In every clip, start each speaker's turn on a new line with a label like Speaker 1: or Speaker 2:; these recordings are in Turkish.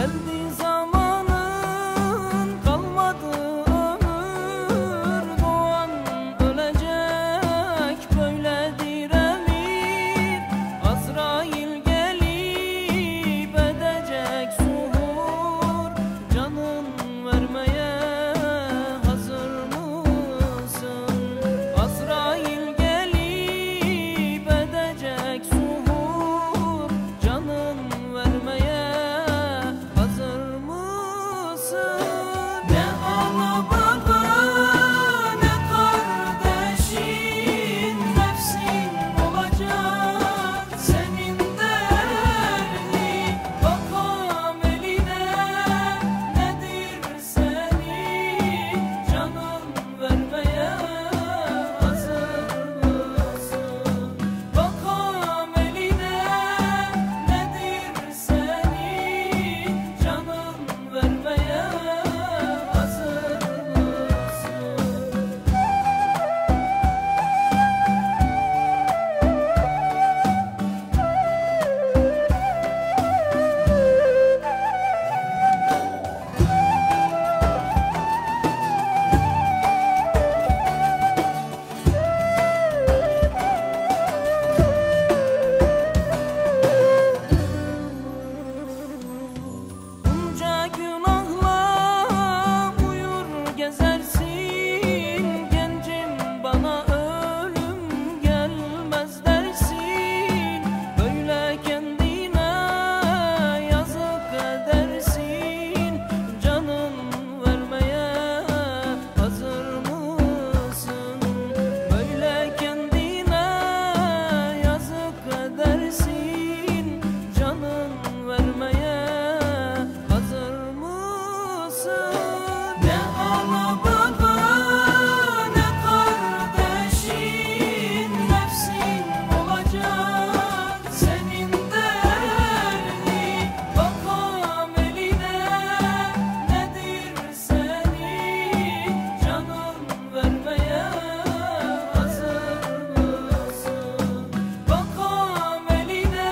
Speaker 1: Bakalım eline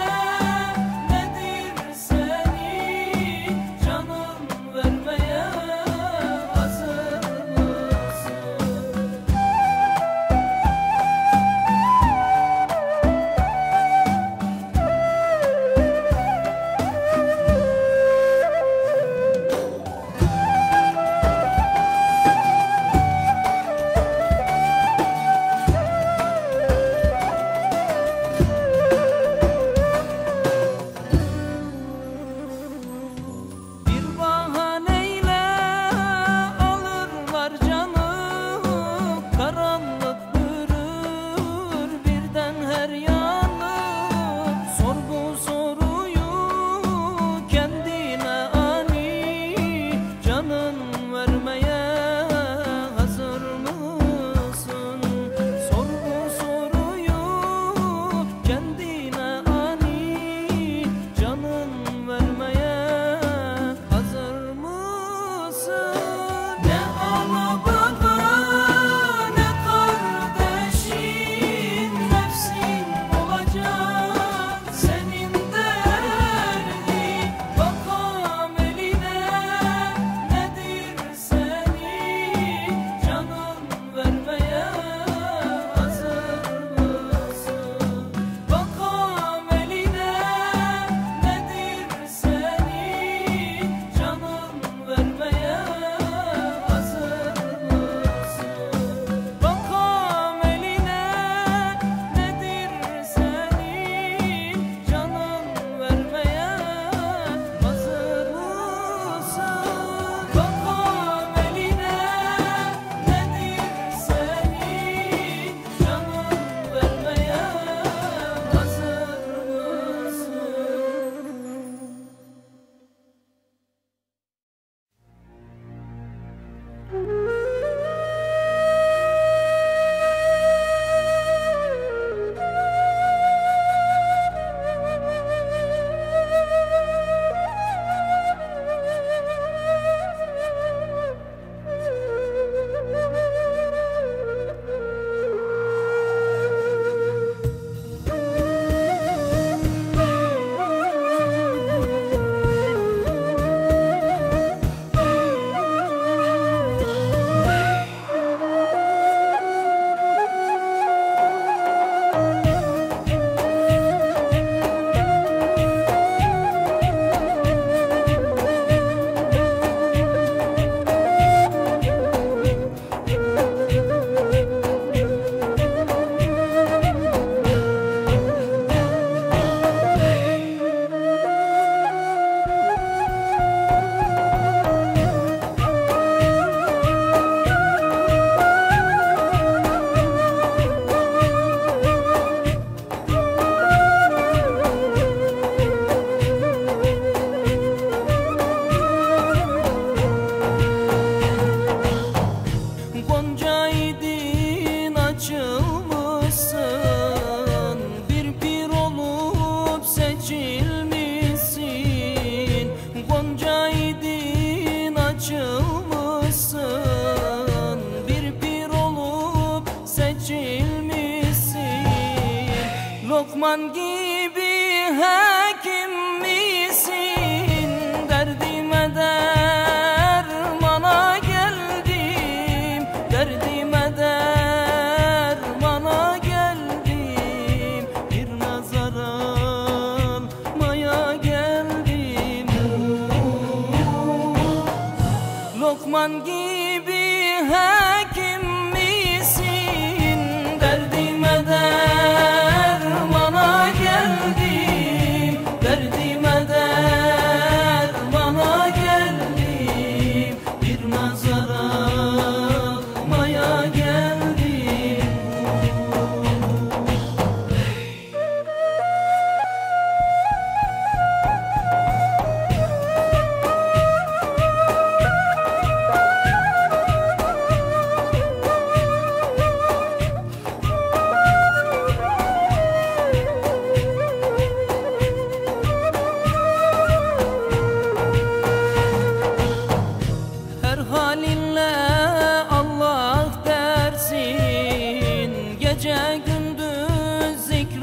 Speaker 1: Lokman gibi hakim misin? Derdime dermana geldim, derdime dermana geldim, bir nazar almaya geldim. Lokman gibi hakim misin? Derdime dermana geldim, derdime dermana geldim, bir nazar almaya geldim. Her halinle Allah dersin, gece gündüz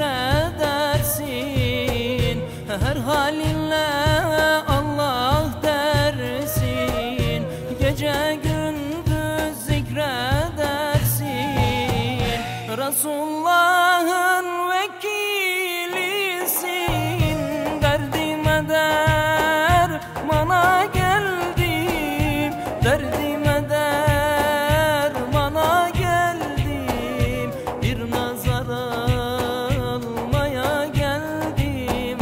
Speaker 1: zikredersin. Her halinle Allah dersin, gece gündüz zikredersin. Resulullah'ın vekilisin, derdime dermana geldim, derdime dermana geldim, bir nazar almaya geldim.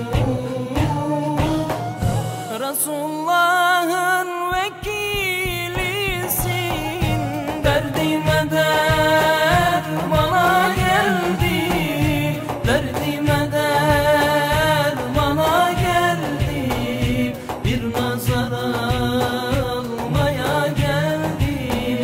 Speaker 1: Resulullah'ın vekilisin, derdime dermana geldim, derdime dermana geldim, bir nazar almaya geldim.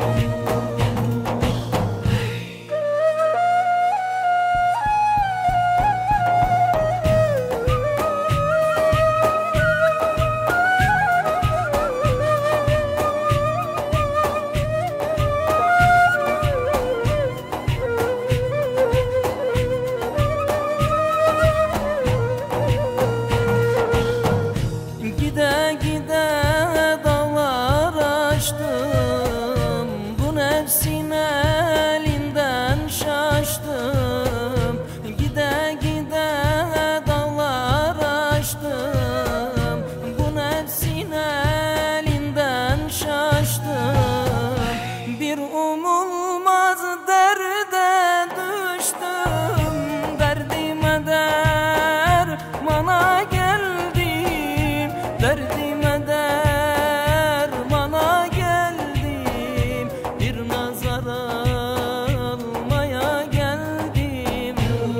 Speaker 1: Gide gide dağlar aştım, bu nefsin elinden şaştım. Gide gide dağlar aştım, bu nefsin elinden şaştım. Bir umulmaz derde düştüm, derdime dermana geldim, derdime dermana geldim, bir nazar almaya geldim.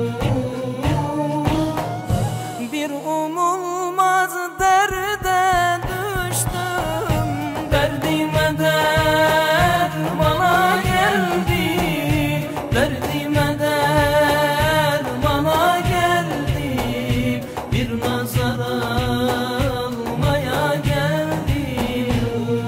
Speaker 1: Bir umulmaz derde düştüm, derdime dermana geldim, derdime dermana geldim, bir nazar almaya geldim.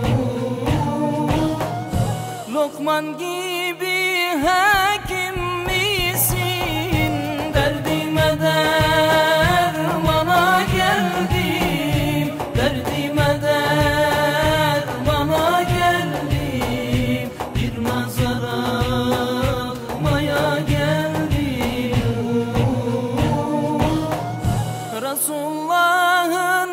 Speaker 1: Lokman gibi hakim misin? Derdime dermana geldim, derdime dermana geldim, bir nazar almaya geldim. Resulullah'ın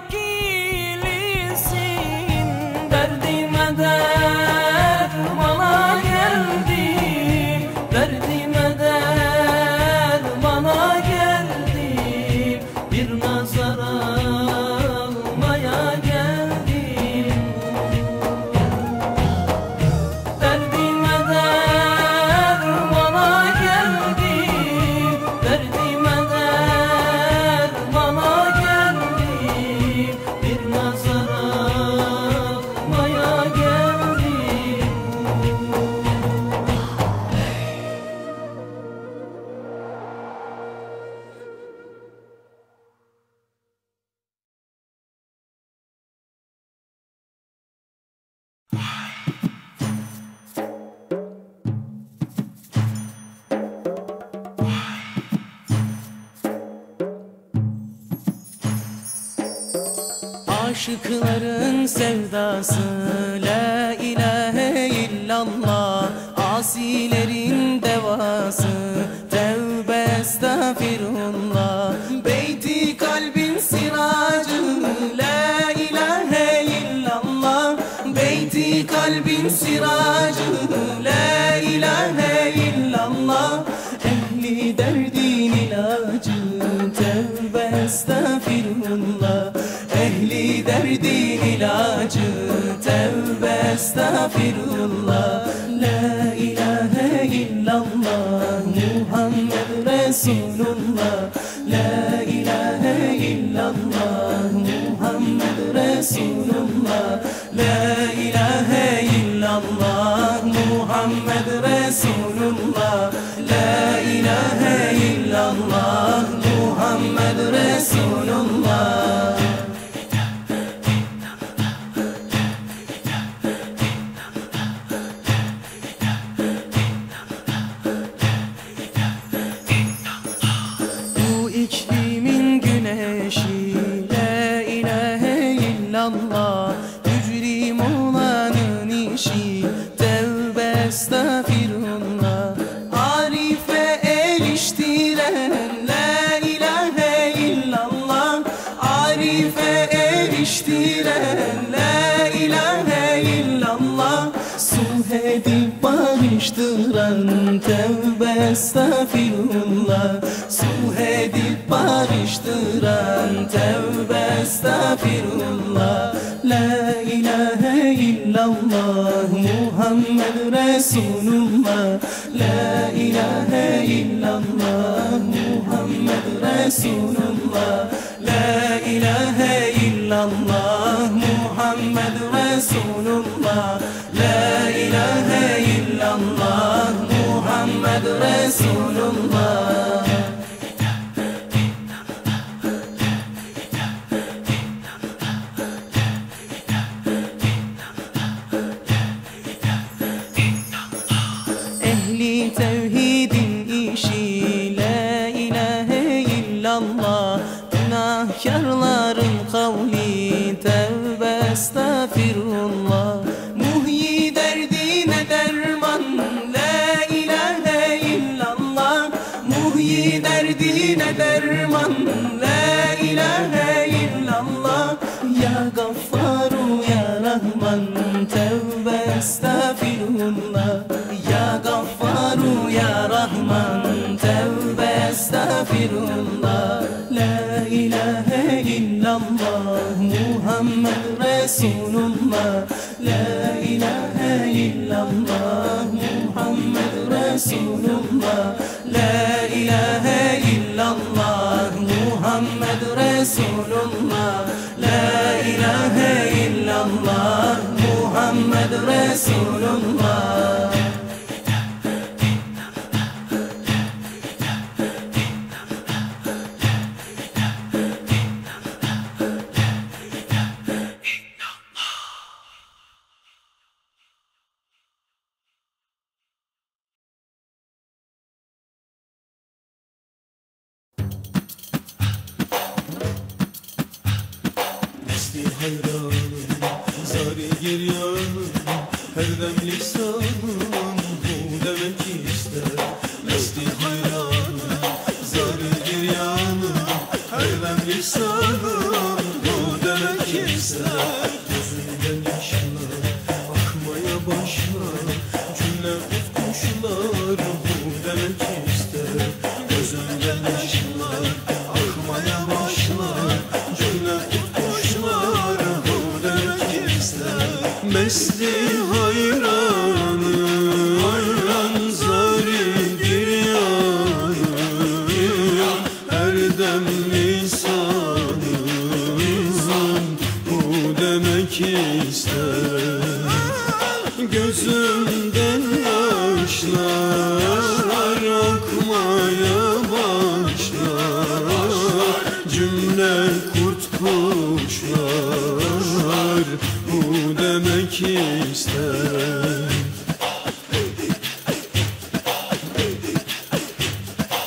Speaker 1: vekilisin, derdime dermana geldim, derdime dermana geldim, bir nazar almaya geldim. Derdime dermana geldim, derdime dermana Aşıkların sevdası la ilahe illallah, asilerin devası tevbe estağfirullah. Beyti kalbin siracı la ilahe illallah, beyti kalbin siracı la ilahe illallah. Ehli derdin ilacı tevbe estağfirullah, ehli derdin ilacı tevbe estağfirullah. La ilahe illallah Muhammed Resulullah, la ilahe illallah Muhammed Resulullah, la ilahe illallah Muhammed Resulullah, la ilahe illallah Muhammed Resulullah. Bu iklimin güneşi la ilahe illallah, mücrim olanın işi tevbe estağfirullah. Arife eriştiren la ilahe illallah, arife eriştiren la ilahe illallah. Sulh edip barıştıran tevbe estağfirullah, sulh edip barıştıran tevbe estağfirullah. La ilahe illallah Muhammed Resulullah, la ilahe illallah Muhammed Resulullah, la ilahe illallah Muhammed Resulullah, la ilahe illallah Muhammed Resulullah. Ehli tevhidin işi la ilahe illallah, günahkarların kavli tevbe estağfirullah. Muhyi derdine derman la ilahe illallah, muhyi derdine derman la ilahe illallah. Ya Gaffaru ya Rahman tevbe estağfirullah, ya Gaffaru ya Rahman tevbe estağfirullah. La ilahe illallah Muhammed Resulullah, la ilahe illallah Muhammed Resulullah, la ilahe illallah Muhammed Resulullah, la ilahe illallah Muhammed Resulullah.
Speaker 2: Hayranım, zari giryanım, her dem lisanım bu demek ister. Mesti hayranım, zari giryanım, her dem lisanım bu demek ister. Gözümden yaşlar akmaya başlar, cümle kuşlar bu demek ister. Gözümden yaşlar akmaya başlar, cümle kuşlar bu demek ister. Mesti hayranım, hayran zari giryanım, her dem lisanım bu demek ister. Gözümden yaşlar akmaya başlar, cümle kurt kuşlar bu demek ister.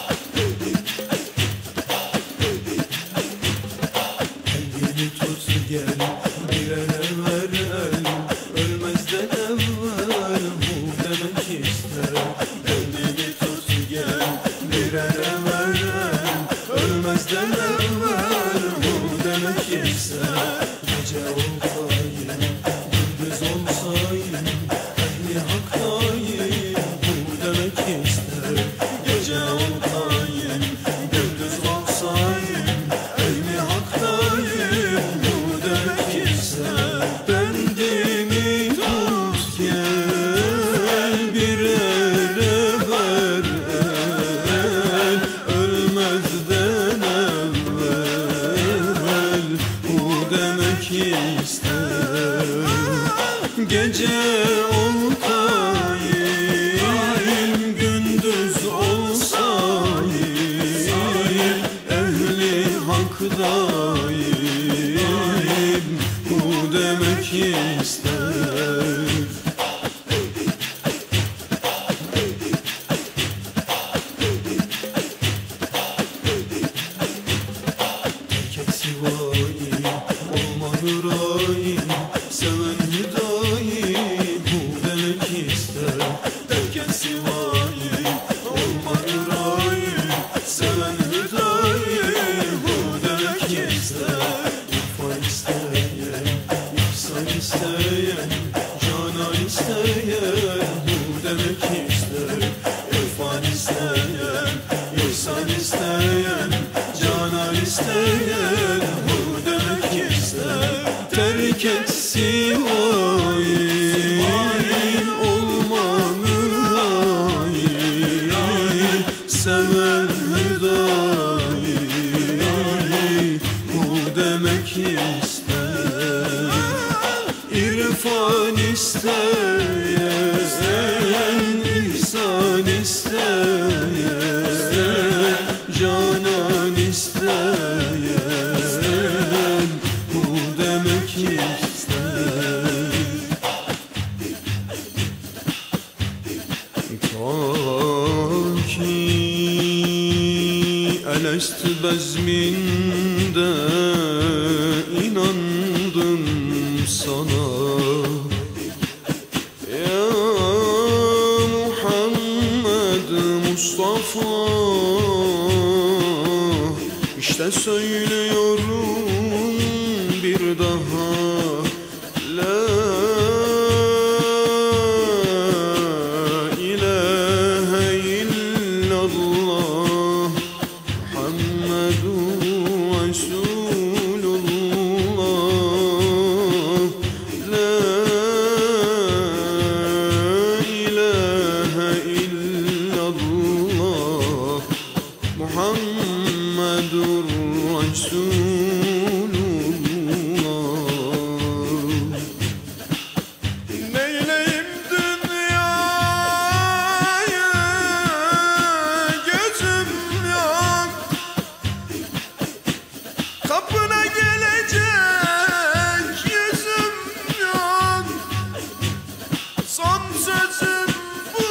Speaker 2: Elini tut gel, bir ele ver el, ölmezden evvel bu demek ister. Elini tut gel, bir ele ver el, ölmezden evvel bu demek ister. Gece olsayım, gündüz olsayım, ehli haktayım bu demek ister. Gece olsayım, gündüz olsayım, ehli haktayım bu demek ister. Bendimi tut gel, bir ele ver el, ölmezden evvel bu demek ister. Gece olsayım, gündüz olsayım, ehli haktayım bu demek ister. Erkek sivayim, olma hürayim, seven hüdayim bu demek ister. Erkek sivayim, olma hürayim, seven hüdayim bu demek ister. İrfan isteyen, ihsan isteyen, canan isteyen bu demek ister. İrfan isteyen, ihsan isteyen, canan isteyen bu demek ister. Terk et sivayim, olma mürayim, seven hüdayim bu demek ister. İrfan isteyen, ihsan isteyen, canan isteyen bu demek ister. Ta ki elest bezminde inandım sana, ya Muhammed Mustafa. İşte söylüyorum bir daha, la ilahe illallah Muhammedun Resulullah. La ilahe illallah Muhammedur Resulullah. Neyleyim dünyayı, gözüm yok, kapına gelecek yüzüm yok. Son sözüm bu,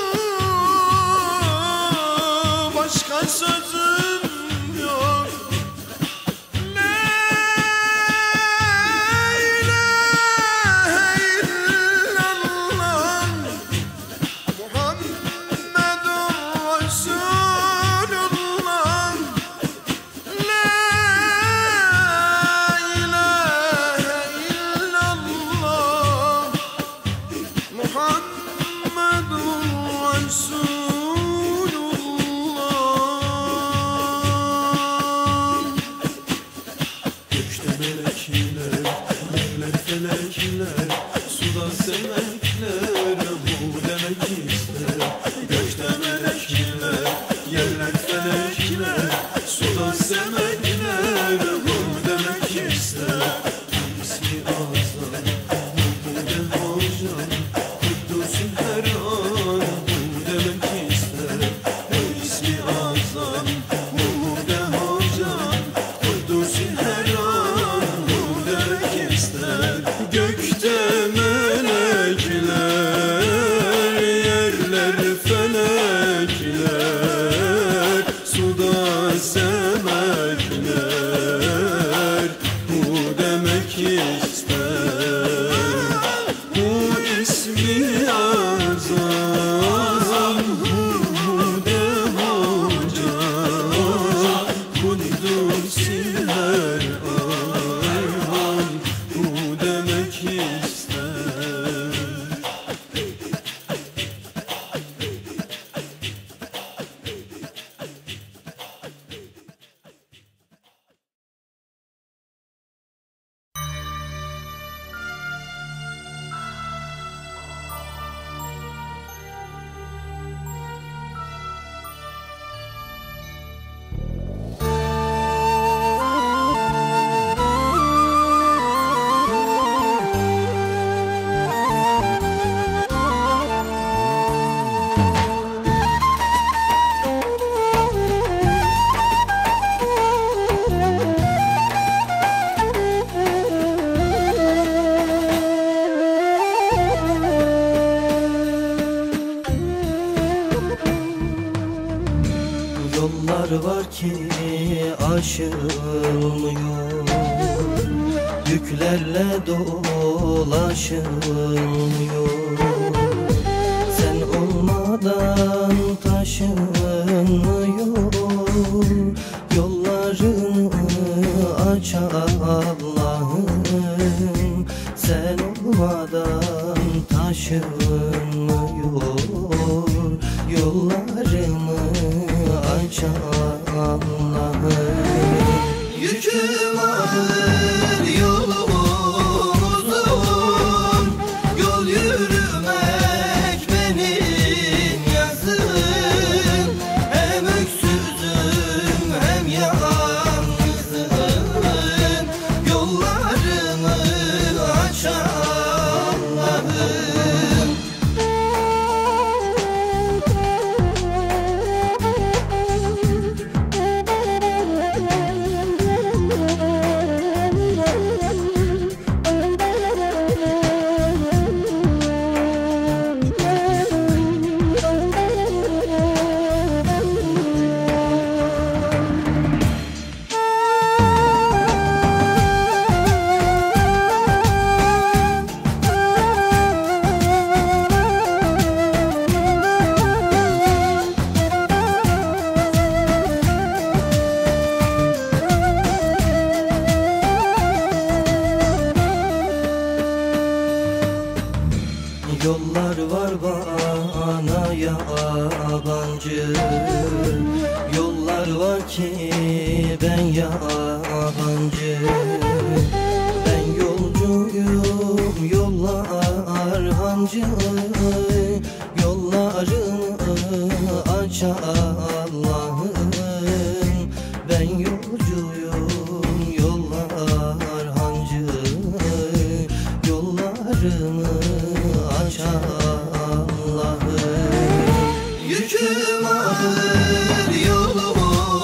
Speaker 2: başka sözüm yok. La ilahe illallah Muhammedur Resulullah. La ilahe illallah Muhammedur Resulullah. Gökte melekler, yerler felekler, suda semekler bu demek ister. Gökte melekler, yerler felekler, suda semekler bu demek ister. İsmi azam, Mahmude hocam, Kudüs'ün her an bu demek ister. İsmi azam, Mahmude hocam, Kudüs'ün her an bu demek ister. Gökte melekler, yerler felekler, suda semekler
Speaker 3: aşılmıyor, yüklerle dolaşılmıyor. Sen olmadan taşınmıyor, yollarını aç Allah'ım. Sen olmadan taşınmıyor, yollarımı aç Allah'ım. Yüküm ağır, yolum uzun, yol yürümek benim yazım. Hem öksüzüm hem yalnızım, yollarımı aç Allah'ım. Yollar var bana yabancı, yollar var ki ben yabancı. Ben yolcuyum, yollar hancı, yollarını aç Allah'ım. Ben yolcuyum, yollar hancı, yollarını aç Allah'ım. Yüküm ağır, yolum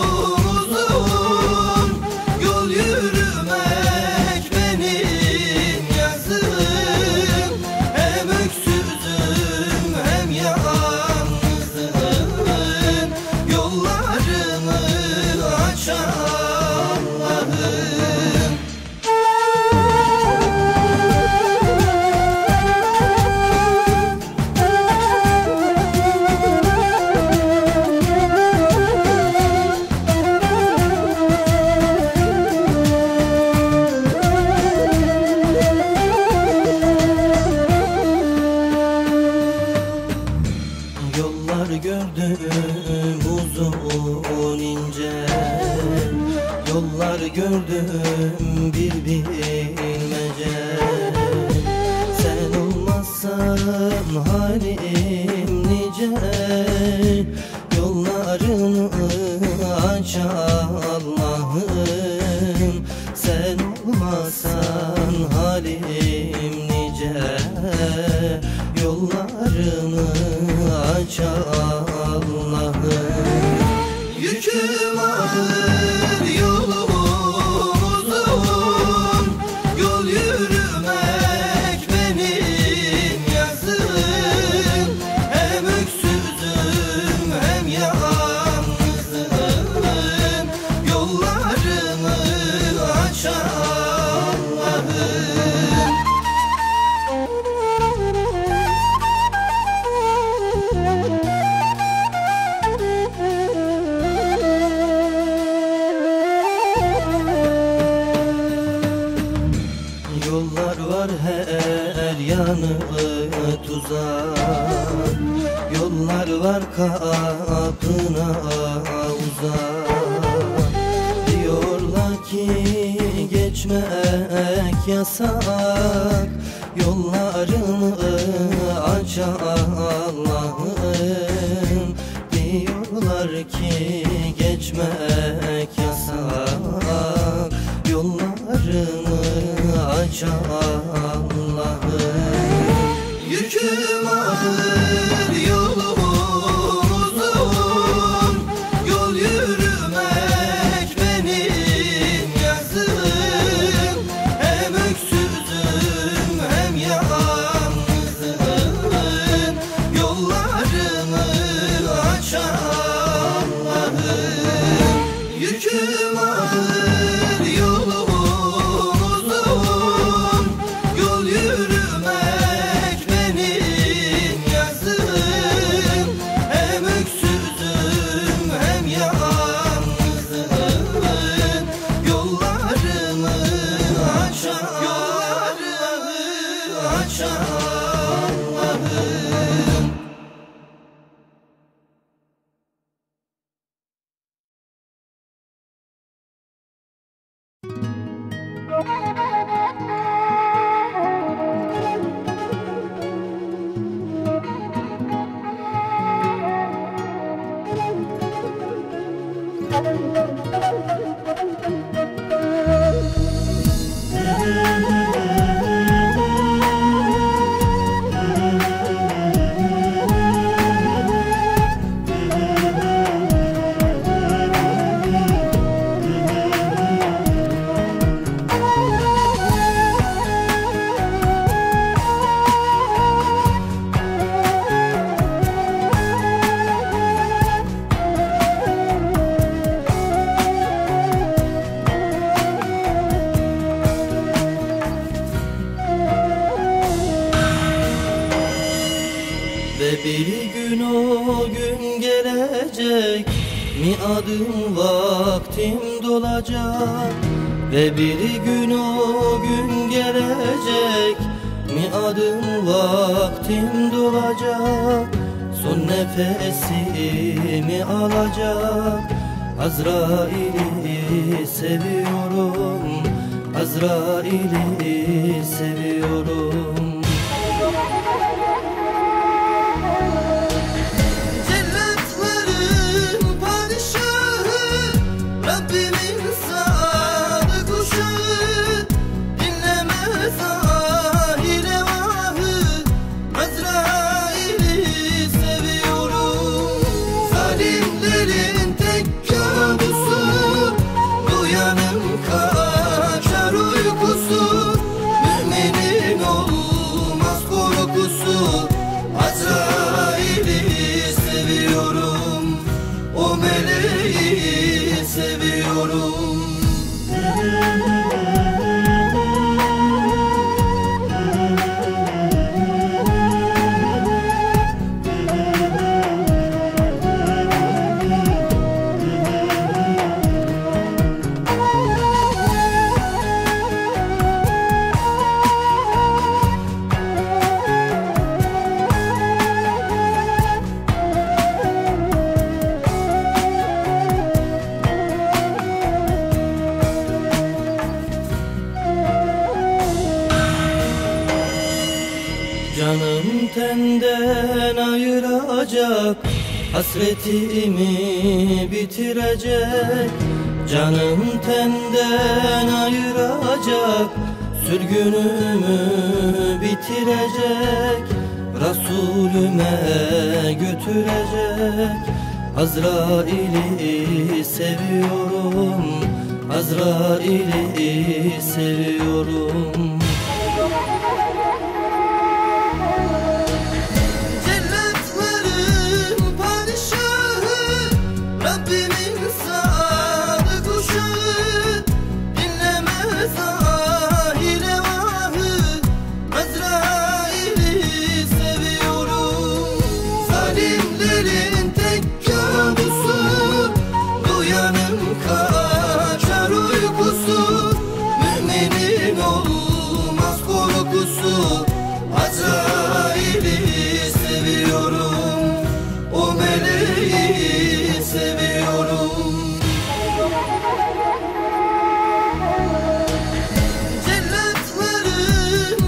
Speaker 3: uzun, yol yürümek benim yazım. Hem öksüzüm hem yalnızım, yollarımı aç Allah'ım. Yollar gördüm uzun ince, yollar gördüm bir bilmece. Sen olmazsan halim nice, yollarını aç Allah'ım. Sen olmazsan halim nice, yollarını aç Allah'ım. Yüküm ağır, yolum uzun, yol yürümek benim yazım. Hem öksüzüm hem yalnızım, yollarımı aç Allah'ım. Yollar var her yanı tuzak, yollar var kapına uzak. Diyorlar ki geçmek yasak, yollarını aç Allah'ım. Diyorlar ki geçmek yasak, yollarını aç Allah'ım. Yüküm ağır, yolum uzun, yol yürümek benim yazım. Hem öksüzüm hem yalnızım, yollarını aç Allah'ım. Yüküm ağır. maşallahım. Ve bir gün o gün gelecek, miadım vaktim dolacak. Ve bir gün o gün gelecek, miadım vaktim dolacak. Son nefesimi alacak. Azrail'i seviyorum, Azrail'i seviyorum. Rabbimin sadık uşağı, dinlemez ahire vahı. Azrail'i seviyorum. Zalimlerin tek kabusu, duyanın kaçar uykusu. Müminin olmaz korkusu. Azrail'i seviyorum, o meleği seviyorum.
Speaker 1: Canım tenden ayıracak, hasretimi bitirecek. Canım tenden ayıracak, sürgünümü bitirecek. Resulüme götürecek. Azrail'i seviyorum, Azrail'i seviyorum.
Speaker 3: Rabbimin sadık uşağı, dinlemez ahire vahı. Azrail'i seviyorum. Zalimlerin tek kabusu, duyanın kaçar uykusu. Müminin olmaz korkusu. Azrail'i seviyorum, o meleği seviyorum. Cennet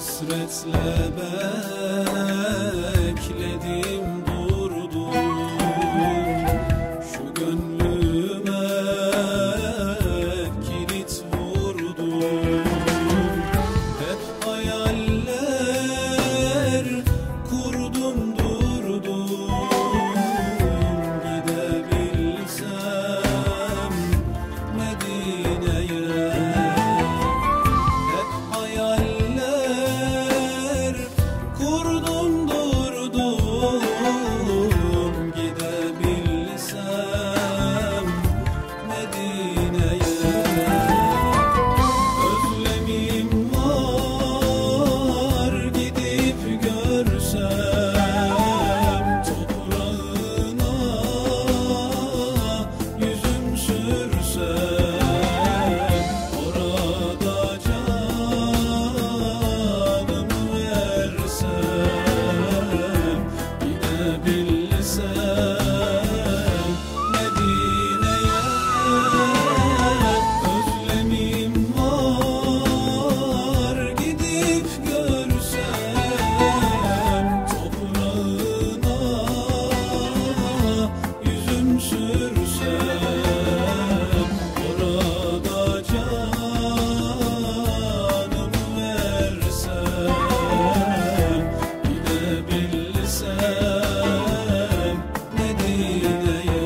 Speaker 2: Hasretle bekledim durdum, şu gönlüme kilit vurdum. Hep hayaller kurdum durdum, gidebilsem Medine'ye. Hep hayaller kurdum durdum, gidebilsem Medine'ye. Özlemim var gidip görsem, toprağına yüzüm sürsem, orada canımı versem, gidebilsem Medine'ye. Özlemim var gidip görsem, toprağına yüzüm sürsem, orada canımı versem, gidebilsem Medine'ye.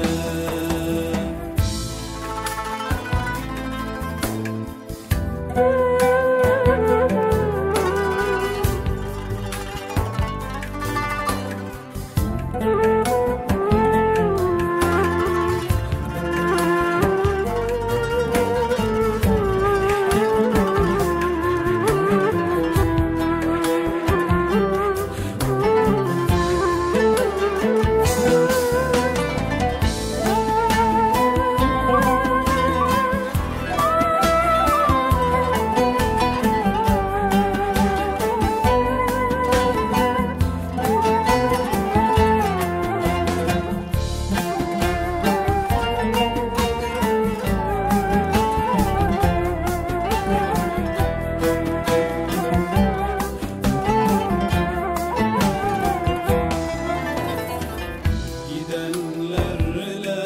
Speaker 2: Gidenlerle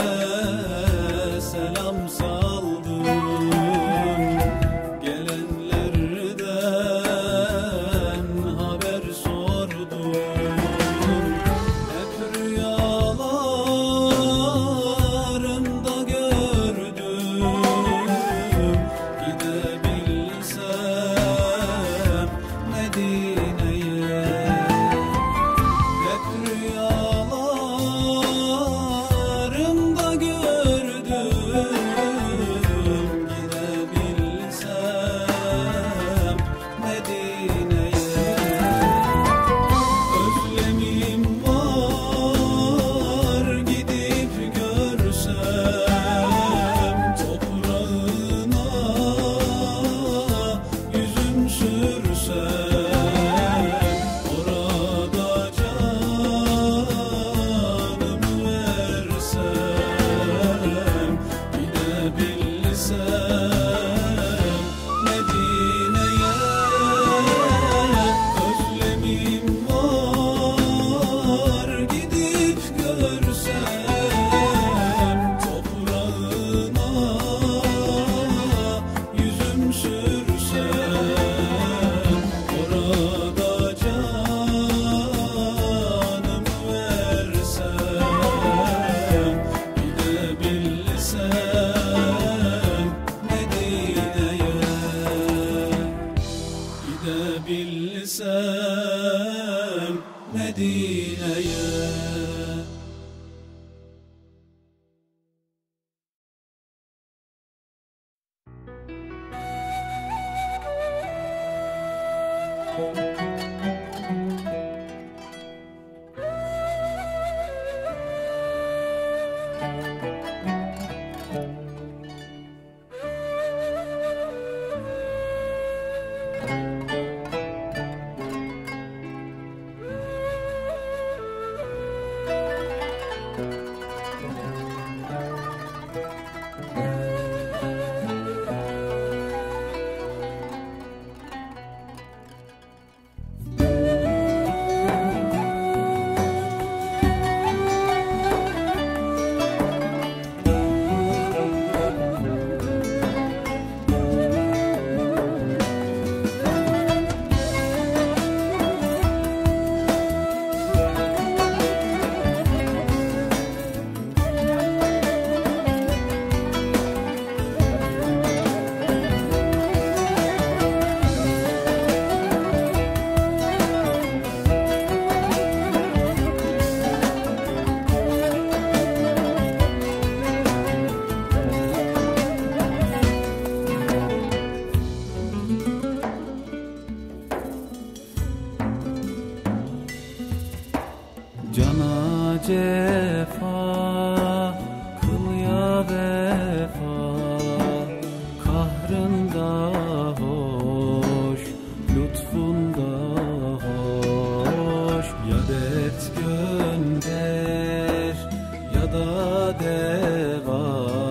Speaker 2: selam saldım, gelenlerden haber sordum. Hep rüyalarımda gördüm, gidebilsem Medine'ye. Hep rüyalarımda gördüm, gidebilsem Medine'ye. Özlemim var gidip görsem, toprağına yüzüm sürsem, orada canımı versem, gidebilsem Medine'ye. Özlemim var gidip görsem, toprağına yüzüm sürsem, orada canımı versem, gidebilsem Medine'ye. Gidebilsem Medine'ye. Cana cefa kıl ya vefa, kahrında hoş, lütfunda hoş. Ya dert gönder ya da deva,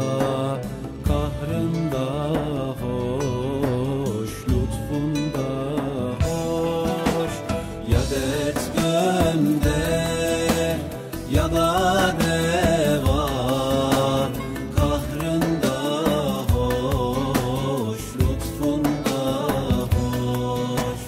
Speaker 2: kahrında hoş, lütfunda hoş. Ya dert gönder ya da deva, kahrında hoş, lütfunda hoş.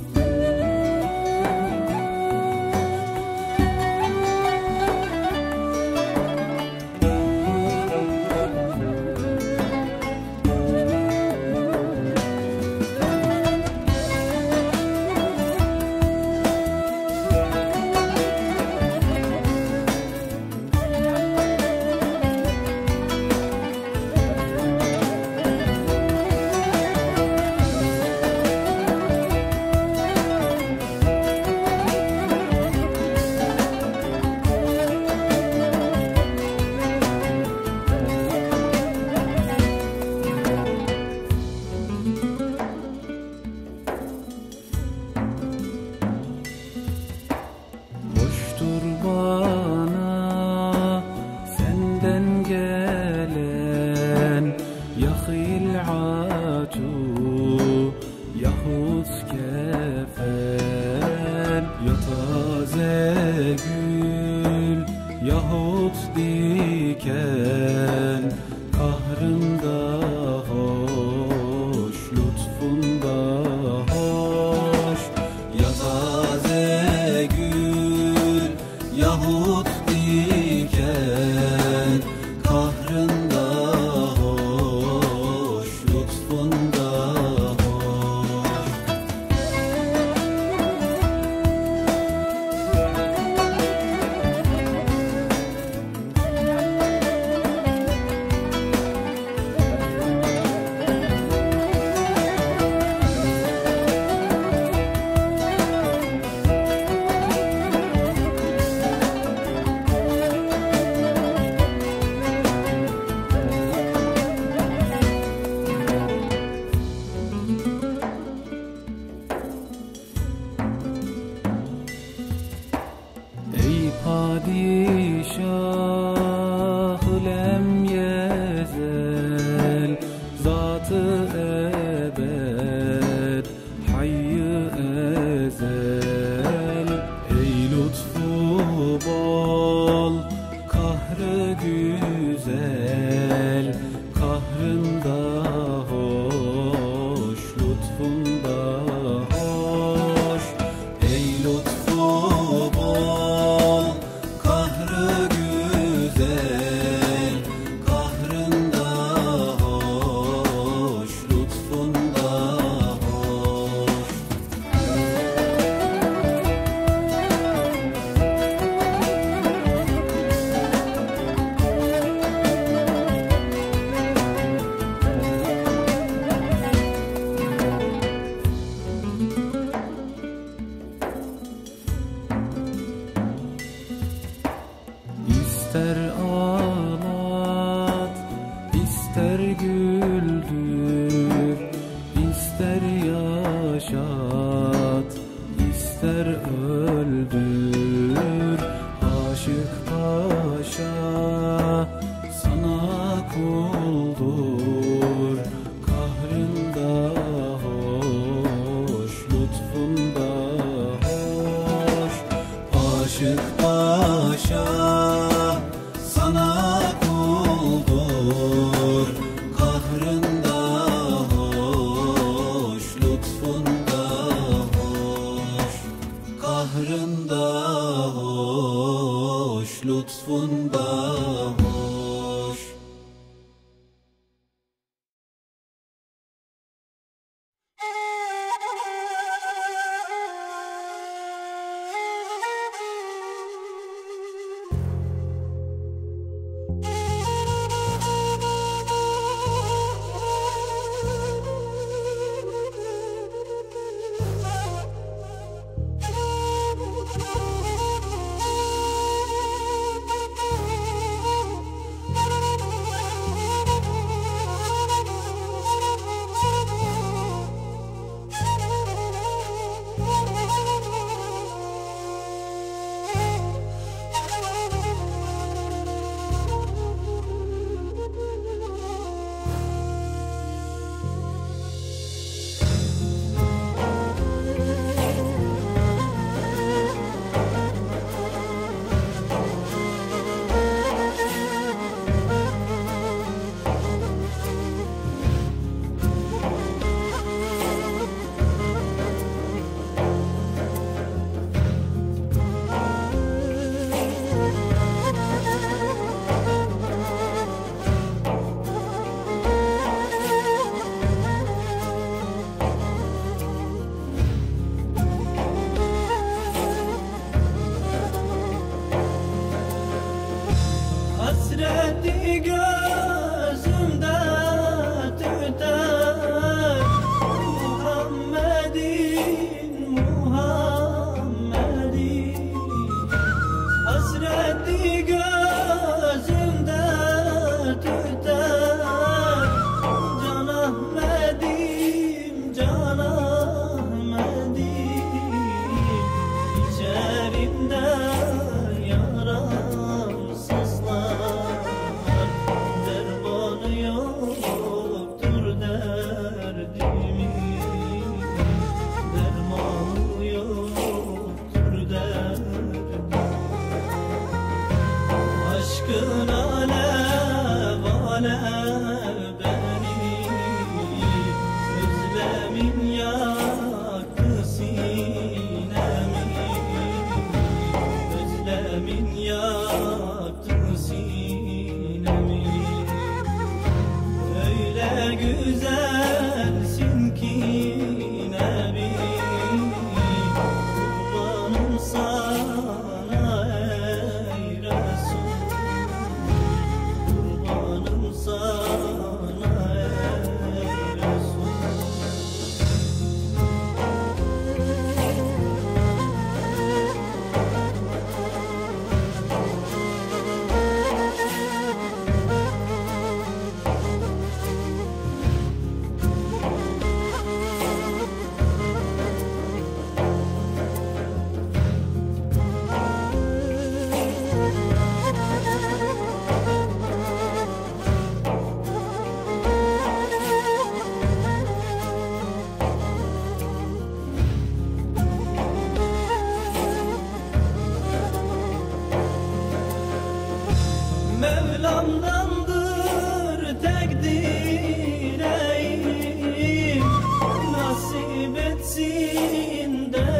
Speaker 2: Hoştur bana senden gelen ya hil'atu yahut kefen, ya taze gül yahut diken, kahrında hoş, lütfunda hoş. Ya taze gül yahut diken, kahrında hoş, lütfunda hoş. Ey padişah-ı lem yezel, zat-ı ebed, hayy-ı ezel. Ey lütfu bol, kahrı güzel, kahrında hoş, lütfunda hoş. Ey lütfu bol, kahrı güzel, kahrında hoş, lütfunda hoş. İster ağlat, ister güldür, ister yaşat, ister öldür. Aşık paşa sana kuldur, kahrında hoş, lütfunda hoş. Aşık paşa sana kuldur, kahrında hoş, lütfunda hoş. Kahrında hoş, lütfunda hoş.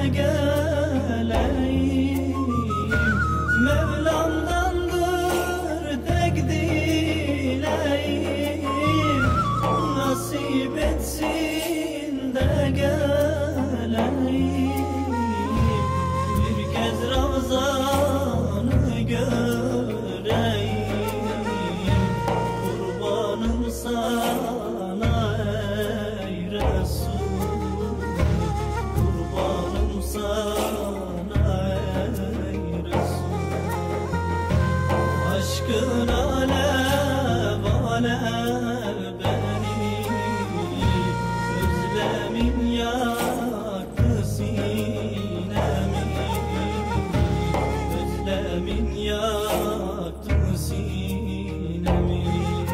Speaker 1: geleyim. Mevlam'dandır tek dileğim, nasip etsin de geleyim. Bir kez Ravzanı göreyim, kurbanım sana ey Resul, kurbanım sana ey Resul. Aşkın alev alev beni, özlemin yaktı sinemi, özlemin yaktı sinemi.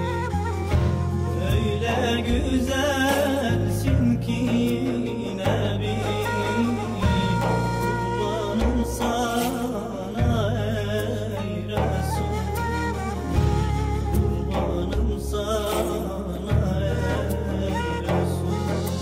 Speaker 1: Öyle güzelsin ki Nebi, kurbanım sana ey Resul, kurbanım sana ey Resul.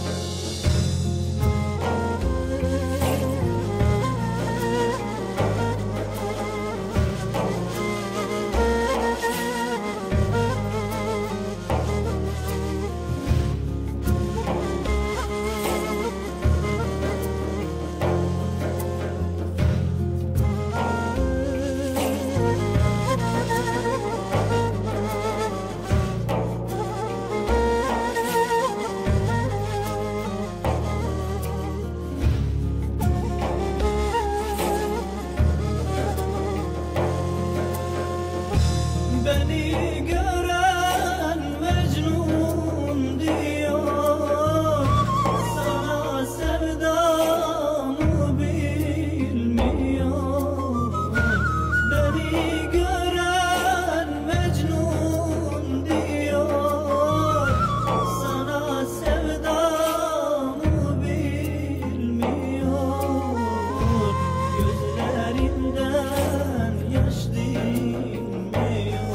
Speaker 1: Beni gören Mecnun diyor, sana sevdamı bilmiyor. Beni gören Mecnun diyor, sana sevdamı bilmiyor. Gözlerimden yaş dinmiyor,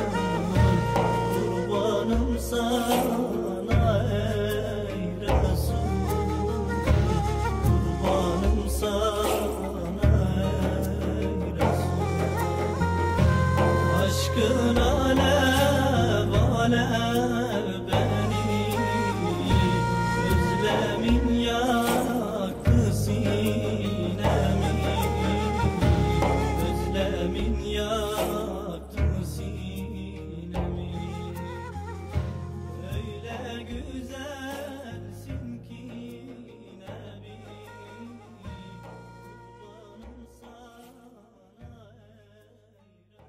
Speaker 1: kurbanım sana ey Resul, kurbanım sana ey Resul. Aşkın alev alev beni, özlemin yaktı sinemi, özlemin yaktı sinemi. Öyle güzelsin ki Nebi, kurbanım sana ey Resul.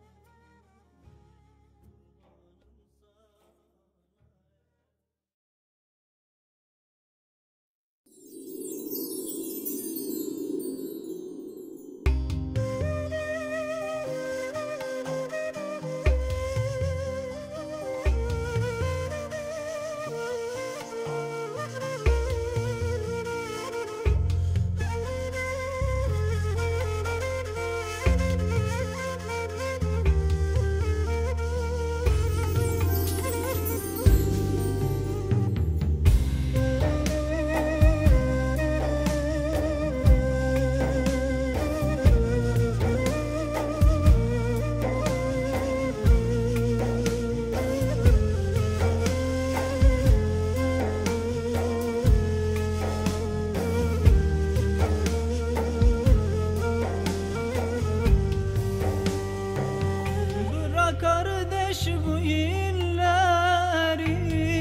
Speaker 1: Kardeş bu illeri,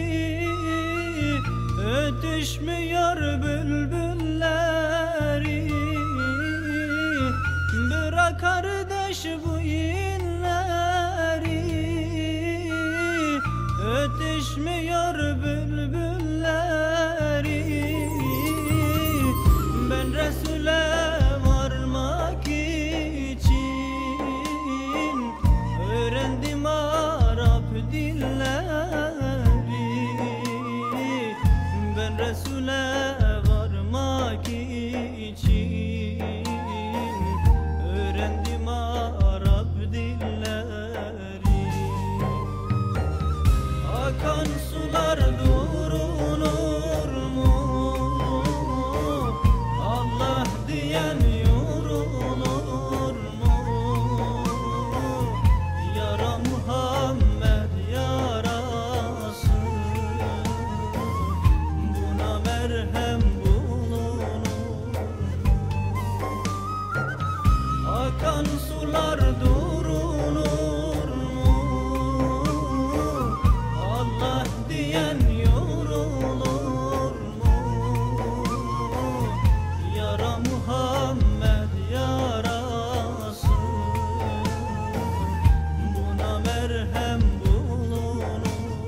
Speaker 1: ötüşmüyor bülbülleri. Bırak kardeş bu illeri, ötüşmüyor bülbülleri. Ben Resul'e varmak için öğrendim Arap dilleri. Ben Resul'e varmak için öğrendim Arap dilleri. Akan sular durulur mu? Allah Akan sular durulur mu? Allah diyen yorulur mu? Yara Muhammed yarası, buna merhem bulunur.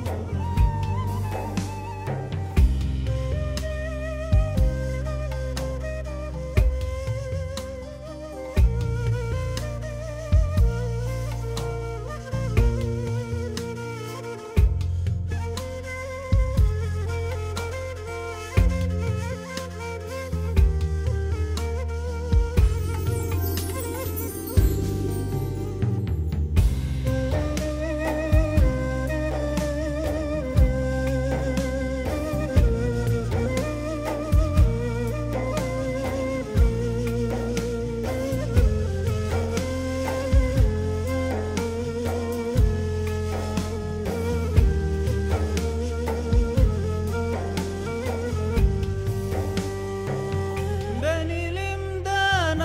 Speaker 1: Ben ilimden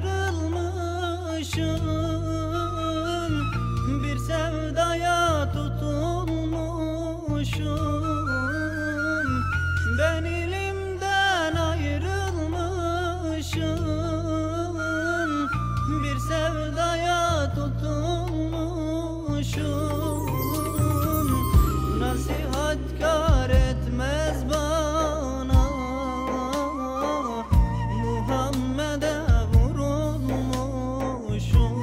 Speaker 1: ayrılmışım, bir sevdaya tutulmuşum. Ben ilimden ayrılmışım, bir sevdaya tutulmuşum. Nasihat kar etmez bana, Muhammed'e vurulmuşum.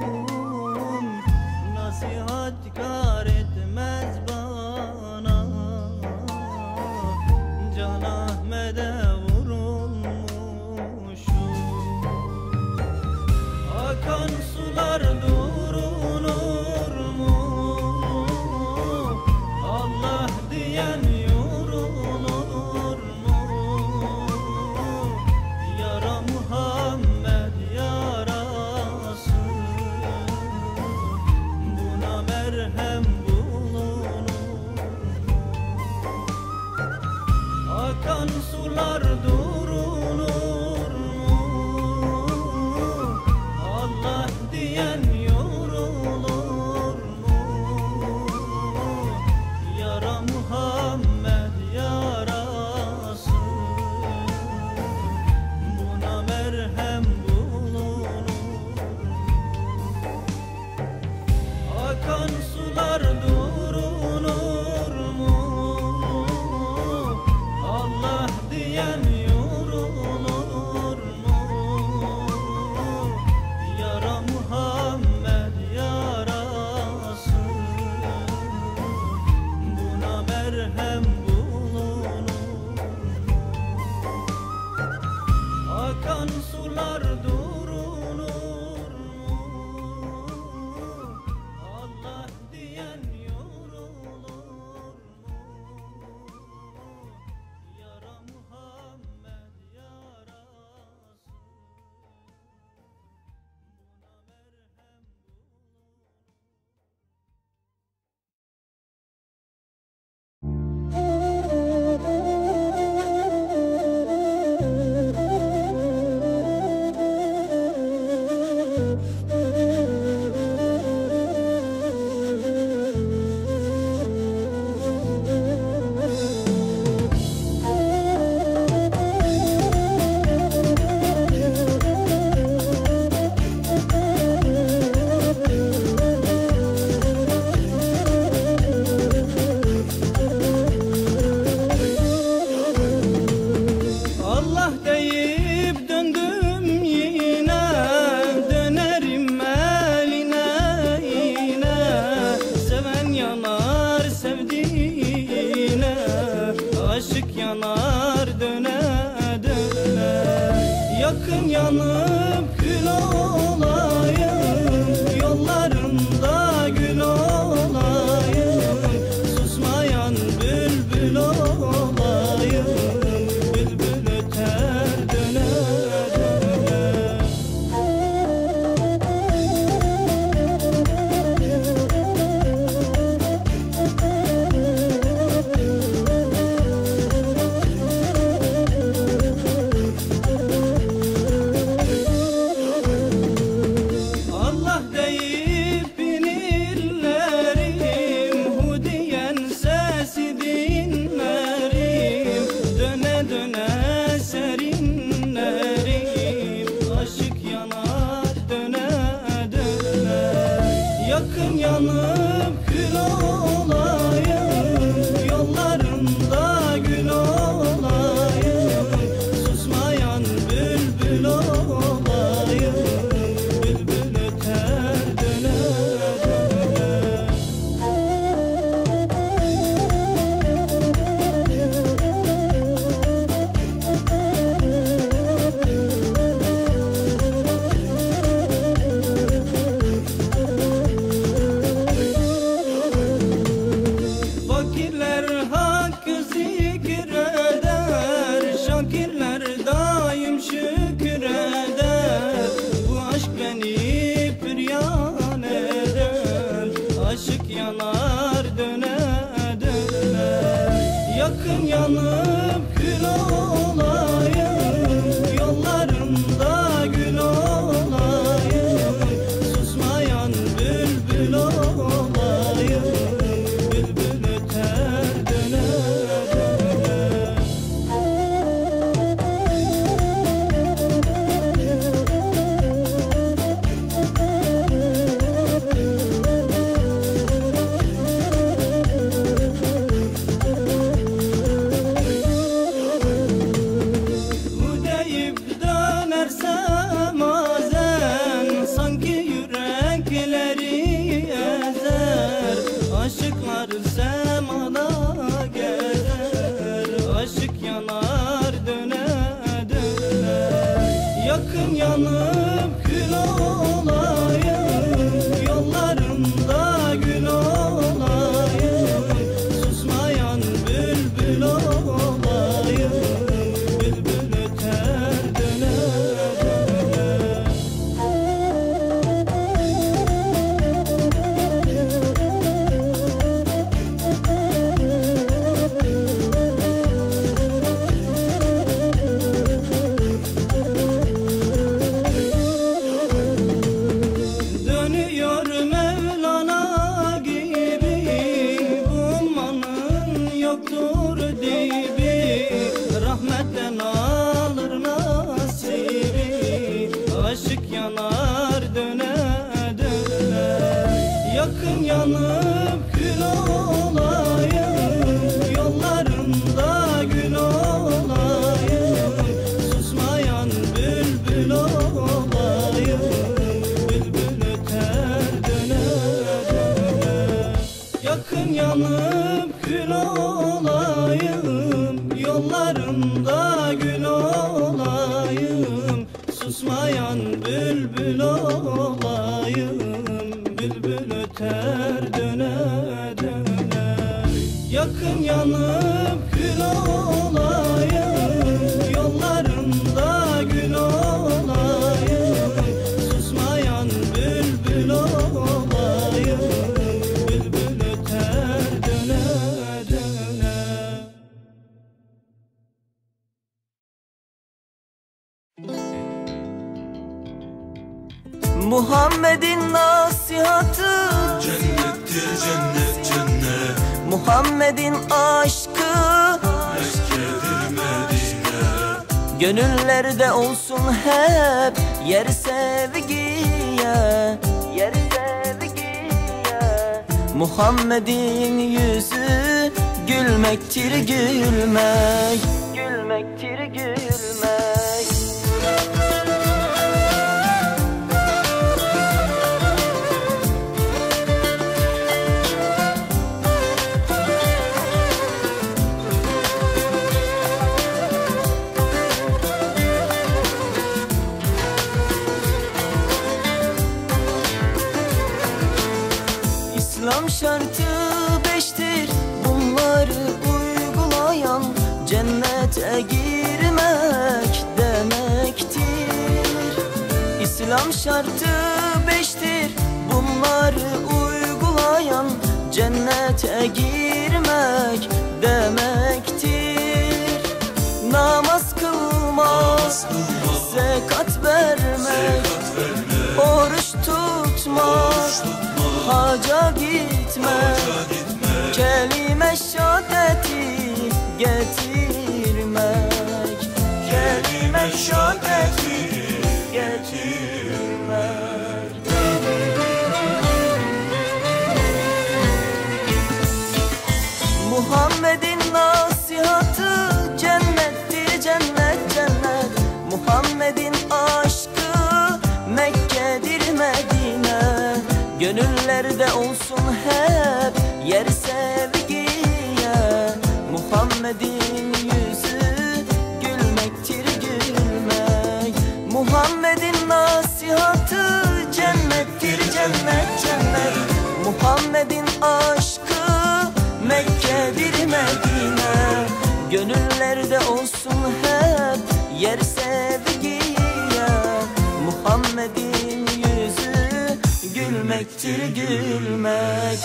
Speaker 1: Nasihat kar etmez bana, Can Ahmet'e vurulmuşum. Akan sular durulur mu? Allah diyen yorulur mu? Yara Muhammed yarası, buna merhem bulunur. Akan sular durulur mu? Allah diyen yorulur mu? Yara Muhammed yarası, buna merhem bulunur. Akan sular durulur mu? Allah diyen yorulur mu? Yara Muhammed yarası, buna merhem bulunur. Akan sular durulur mu? Allah diyen yorulur mu? Yara Muhammed yarası, buna merhem Allah deyip döndüm yine, dönerim eline yine. Seven yanar sevdiğine, aşık yanar döne döne. Yakın yanıp kül olayım, yollarında gül olayım. Susmayan bülbül olayım, bülbül öter döne döne. yanıp kül olayım, yollarında gül olayım, susmayan bülbül olayım, bülbül öter döne yanıp kül olayım, yollarında gül olayım, susmayan bülbül olayım, bülbül öter döne aşıklar semada gezer, aşık yanar döne döne. Yakın yanıp kül olayım, yollarında gül olayım, susmayan bülbül olayım, bülbül öter döne rahmetten alır nasibi, aşık yanar döne döne. Yakın yanıp kül olayım, yollarında gül olayım, susmayan bülbül olayım, bülbül öter döne döne. Yakın yanıp kül olayım, yollarında gül olayım, susmayan bülbül olayım, bülbül öter döne döne. Yakın yanıp kül olayım, yollarında gül olayım, susmayan bülbül olayım, bülbül öter döne döne.
Speaker 4: Muhammed'in nasihatı
Speaker 2: Cennettir cennet cennet,
Speaker 4: Muhammed'in aşkı
Speaker 2: Mekke'dir Medine.
Speaker 4: gönüllerde olsun hep yer sevgiye, yer sevgiye. Muhammed'in yüzü gülmektir gülmek, gülmektir gülmek. İslam şartı beştir, bunları uygulayan cennete girmek demektir. İslam şartı beştir, bunları uygulayan cennete girmek demektir. Namaz kılmak, zekat vermek, oruç tutmak, haca gitmek, kelime şehadeti getirmek, kelime şehadeti getirmek. yer sevgiye. Muhammed'in yüzü gülmektir gülmek. Muhammed'in nasihatı cennettir cennet cennet. Muhammed'in aşkı Mekke'dir Medine. Gönüllerde olsun hep yer sevgiye. Muhammed'in yüzü gülmektir gülmek.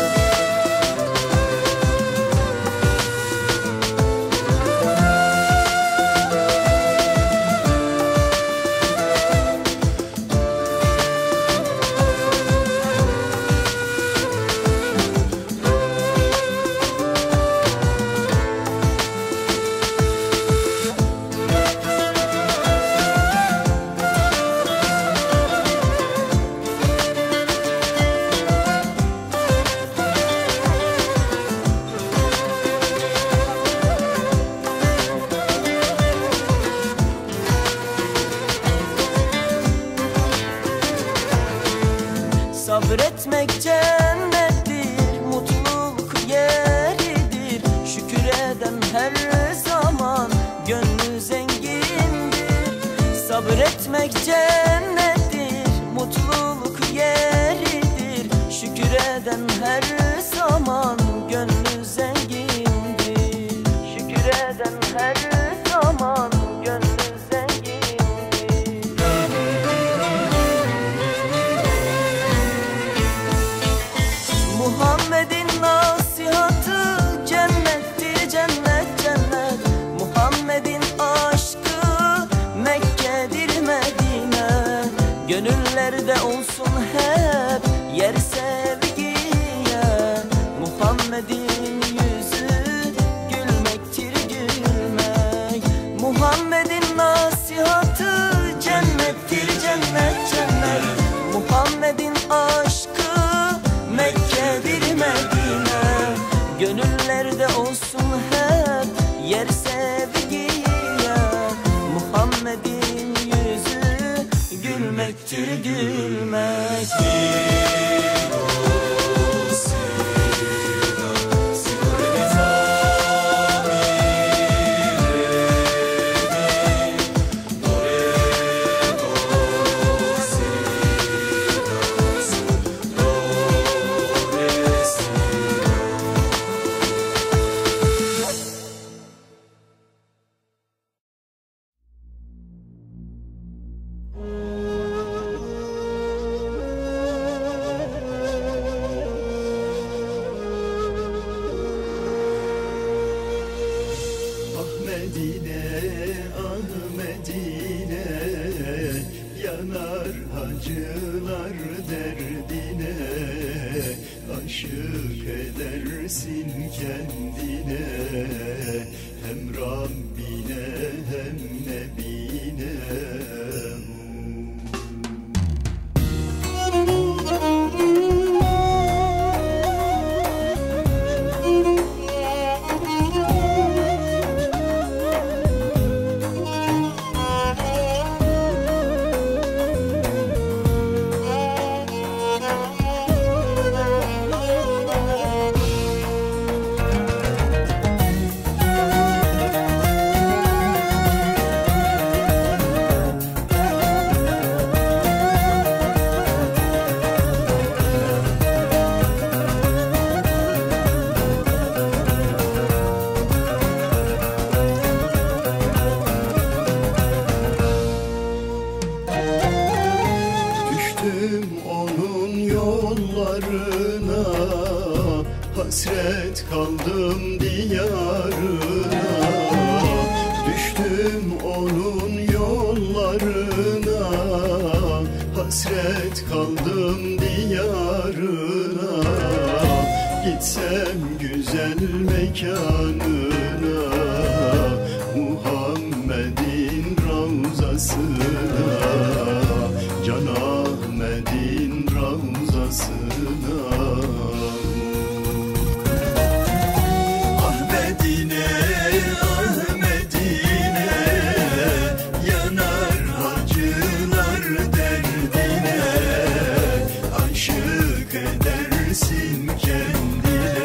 Speaker 4: Sabretmek cennettir, mutluluk yeridir. Şükreden her zaman gönlü zengindir. Sabretmek cennettir, mutluluk yeridir. Şükreden her zaman gönlü zengindir. Şükreden her zaman gönlü zengindir. Muhammed'in nasihatı cennettir cennet cennet. Muhammed'in aşkı Mekke'dir Medine. Gönüllerde olsun hep yer sevgiye. Muhammed'in yüzü gülmektir gülmek. Muhammed'in nasihatı cennettir cennet cennet. Muhammed'in aşkı Mekke'dir Medine. Gönüllerde olsun hep yer sevgiye. Muhammed'in yüzü gülmektir gülmek.
Speaker 3: Medine yanar hacılar derdine. Aşık edersin kendine, hem Rabbine hem Nebine. Onun yollarına, hasret kaldım diyarına. Düştüm onun yollarına, hasret kaldım diyarına. Gitsem güzel mekanına, Muhammed'in ravzasına, Can Ahmet'in ravzasına. Ahmet'ine, Ahmet'ine yanar hacılar derdine. Aşık edersin kendine,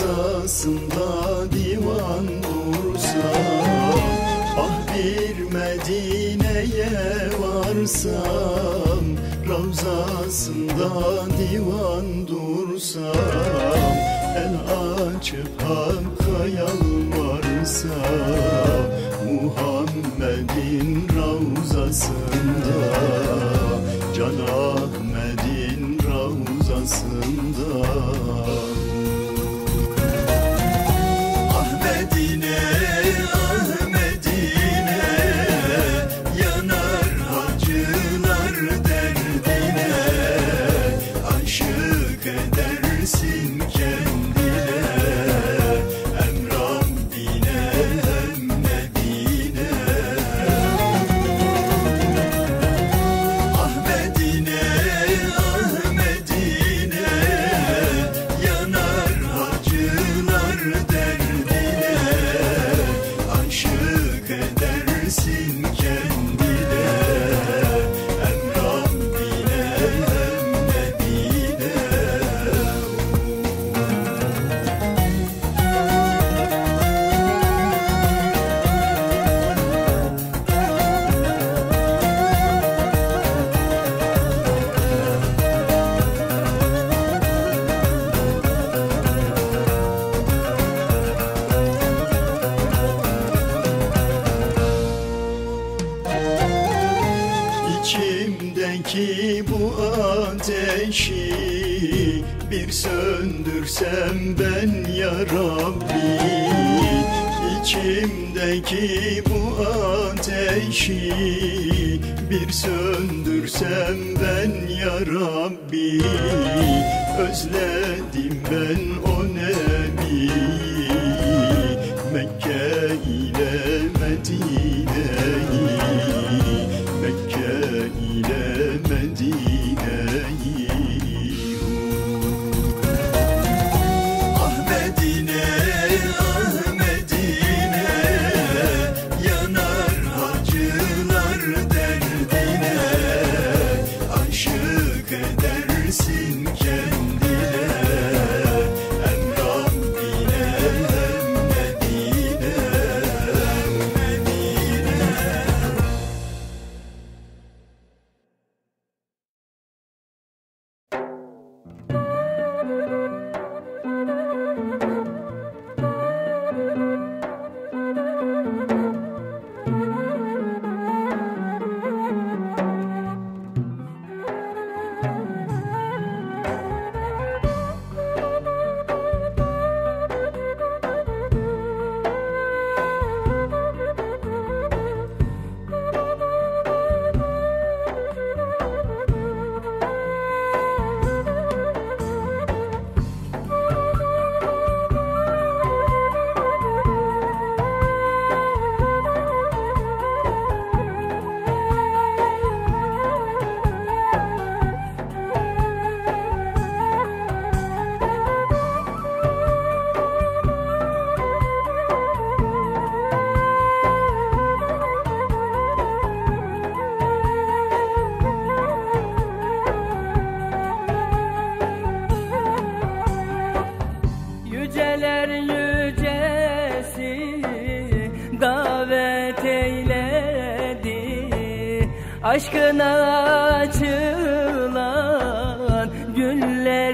Speaker 3: Ravzasında divan dursam, ah bir Medine'ye varsam, Ravzasında divan dursam, el açıp Hakk'a yalvarsam, Muhammed'in Ravzasında, Can Ahmet'in Ravzasında. Ahmetine, Ahmetine, yanar hacılar derdine, aşık edersin kendine, hem Rabbine hem Nebine. Ahmetine, Ahmetine, yanar hacılar derdine, aşık edersin kendine, hem Rabbine hem Nebine. İçimdeki bu ateşi bir söndürsem ben ya Rabbi, İçimdeki bu ateşi bir söndürsem ben ya Rabbi, özledim ben o Nebi'yi, Mekke ile Medine'yi, Mekke ile Medine'yi. Ahmetine, Ahmetine, yanar hacılar derdine, aşık edersin kendine, hem Rabbine hem Nebine, Nebine.
Speaker 1: Yüceler yücesi davet eyledi, aşkına açılan güller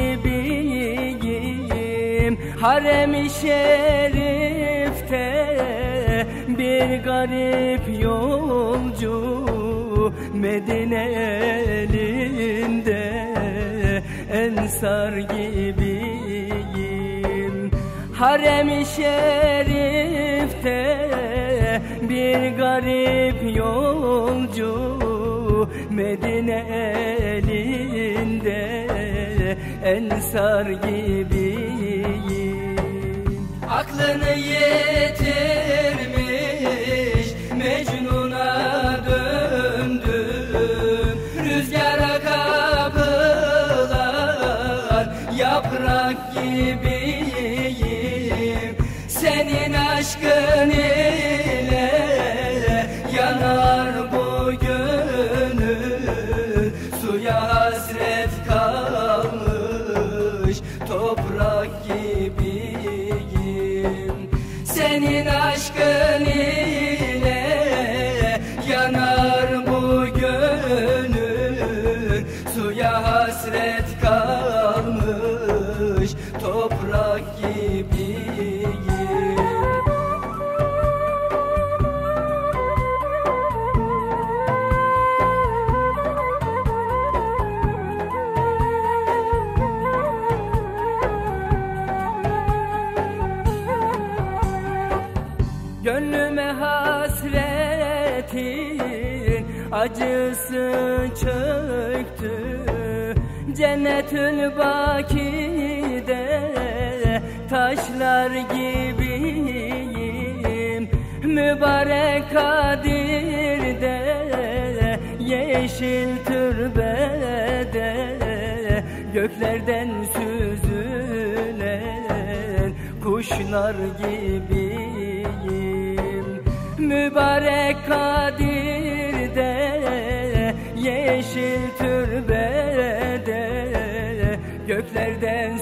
Speaker 1: gibiyim. Harem-i şerifte bir garip yolcu, Medine elinde ensar gibiyim. Harem-i şerifte bir garip yolcu, Medine elinde ensar gibiyim. Aklını yitirmiş Mecnun'a döndüm, rüzgara kapılan yaprak gibiyim. Senin aşkın ile yanar bu gönül, suya hasret kalmış toprak gibi. aşkın ile yanar bu gönül, suya hasret kalmış toprak gibiyim. Gönlüme hasretin acısı çöktü, Cennetül Baki'de taşlar gibiyim. Mübarek Kadir'de yeşil türbede göklerden süzülen kuşlar gibiyim. Mübarek Kadir'de yeşil türbede göklerden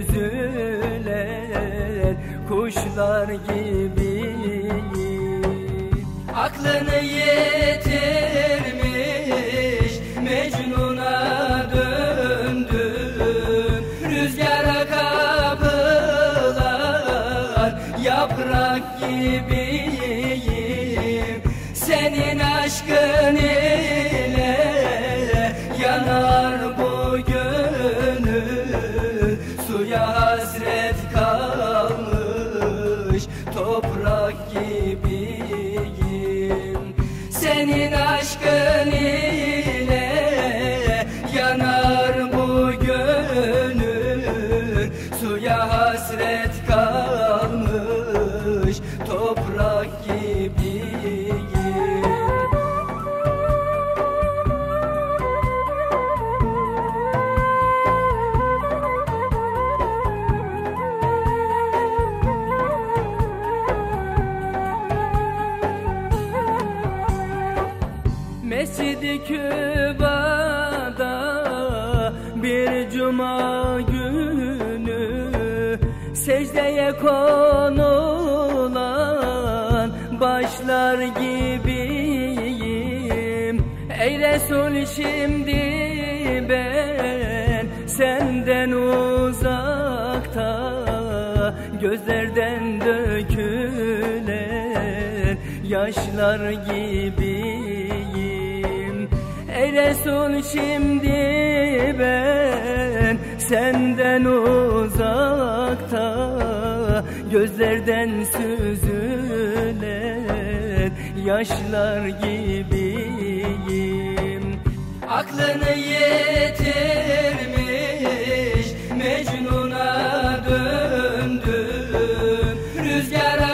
Speaker 1: süzülen kuşlar gibiyim. Aklını yitirmiş Mecnun'a döndüm, rüzgara kapılan yaprak gibiyim. Senin aşkın ile yanar bu gönül, suya hasret kalmış toprak gibiyim. Senin aşkın ile yanar bu gönül, suya hasret kalmış toprak gibiyim. Mescid-i Küba'da bir cuma günü secdeye konulan başlar gibiyim. Ey Resul, şimdi ben senden uzakta, gözlerden dökülen yaşlar gibiyim. Ey Resul, şimdi ben senden uzakta, gözlerden süzülen yaşlar gibiyim. Aklını yitirmiş Mecnun'a döndüm, rüzgara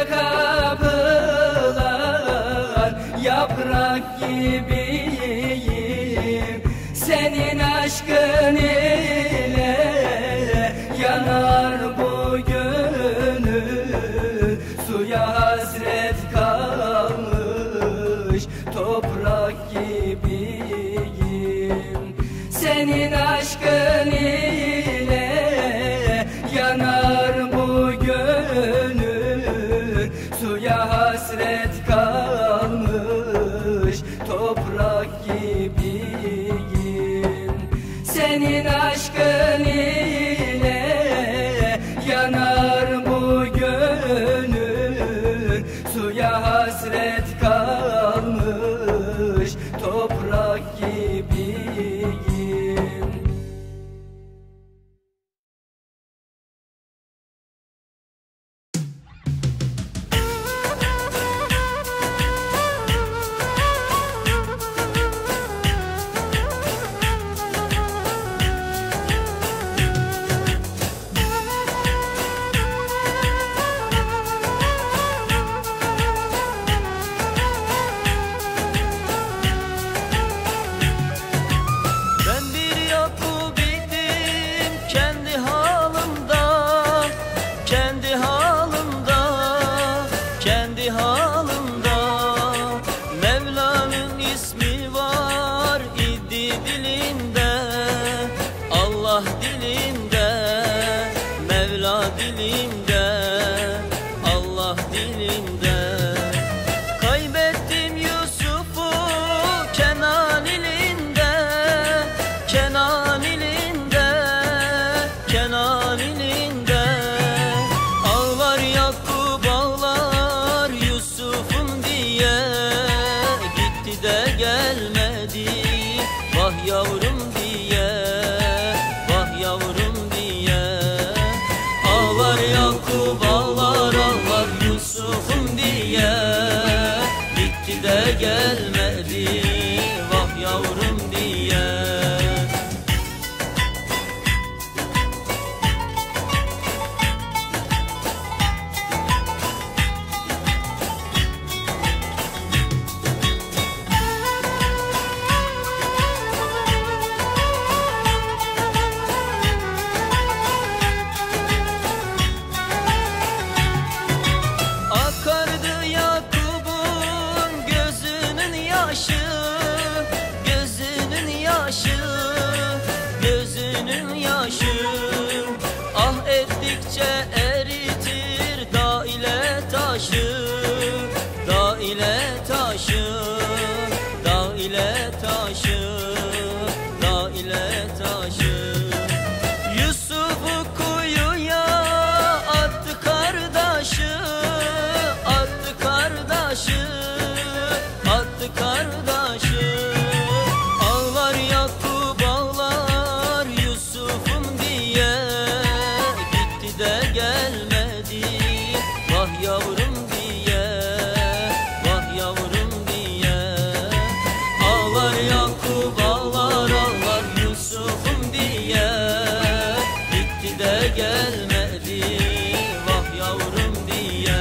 Speaker 1: kapılan yaprak gibiyim. Senin aşkın ile yanar bu gönül, suya hasret kalmış toprak gibiyim. Senin aşkın ile yanar bu gönül, suya hasret kalmış toprak gibiyim. Senin aşkın ile yanar bu gönül, suya hasret kalmış toprak gibiyim.
Speaker 4: dilimde, Allah dilimde. yavrum diye gitti de gelmedi, vah yavrum diye.
Speaker 1: Akardı Yakup'un gözünün yaşı, gözünün yaşı, gözünün yaşı. Ah ettikçe eritir dağ ile taşı, dağ ile taşı, dağ ile taşı, dağ ile taşı. Yusuf'u kuyuya attı kardeşi, attı kardeşi, attı kardeşi. Ağlar Yakup ağlar Yusuf'um diye gitti de gelmedi, vah yavrum diye, vah yavrum diye. Ağlar Yakup ağlar ağlar Yusuf'um diye gitti de gelmedi, vah yavrum diye.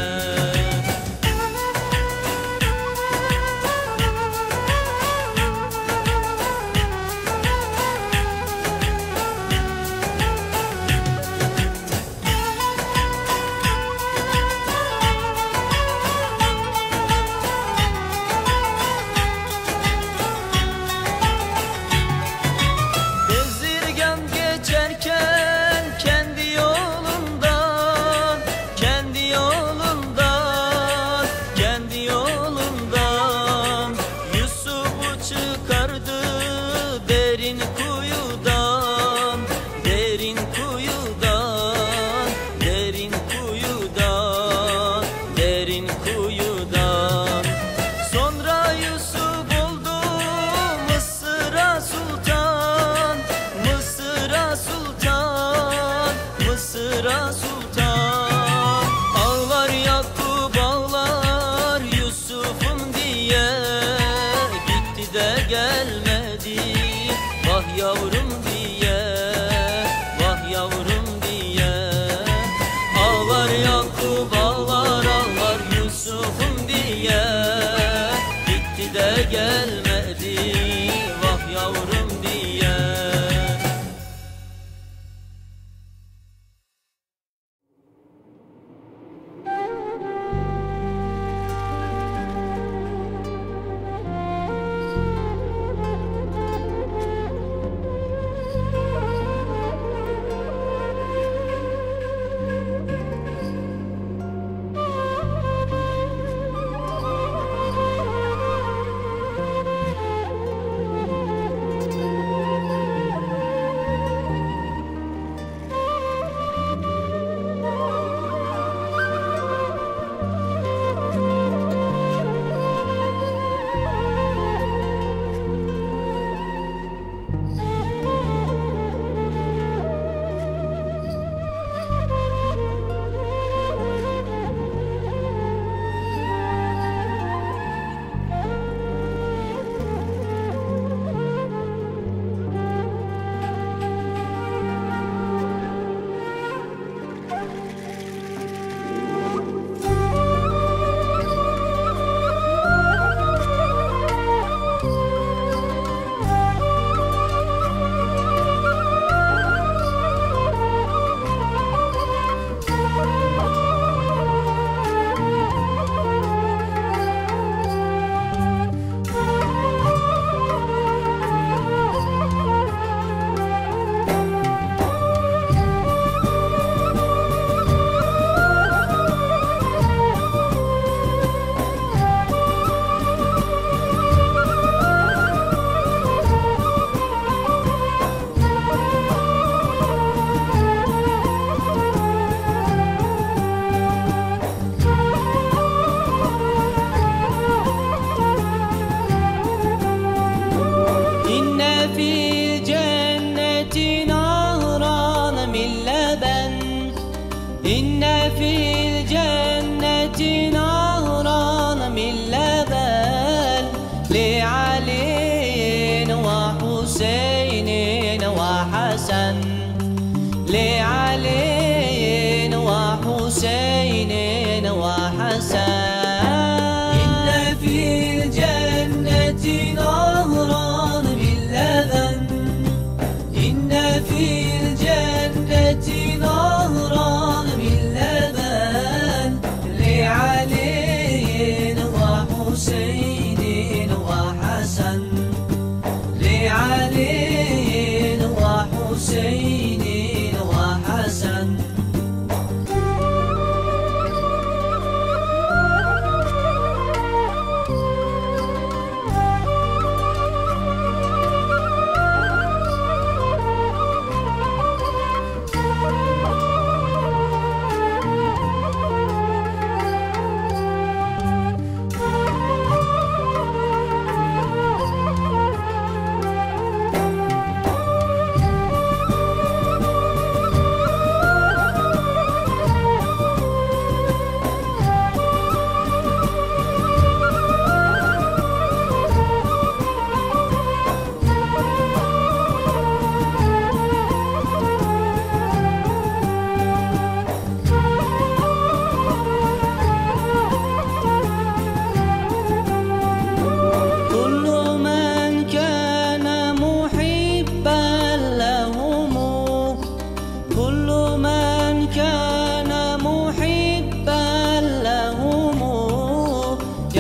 Speaker 1: Bezirgan geçerken kendi yolundan, kendi yolundan, kendi yolundan Yusuf'u çıkardı derin kuyudan, derin kuyudan, derin kuyudan, derin kuyudan. Sonra Yusuf oldu Mısır'a sultan, Mısır'a sultan, Mısır'a sultan. Ağlar Yakup ağlar Yusuf'um diye gitti de gelmedi, vah yavrum diye, vah yavrum diye. Ağlar Yakup ağlar ağlar Yusuf'um diye gitti de gelmedi, vah yavrum diye.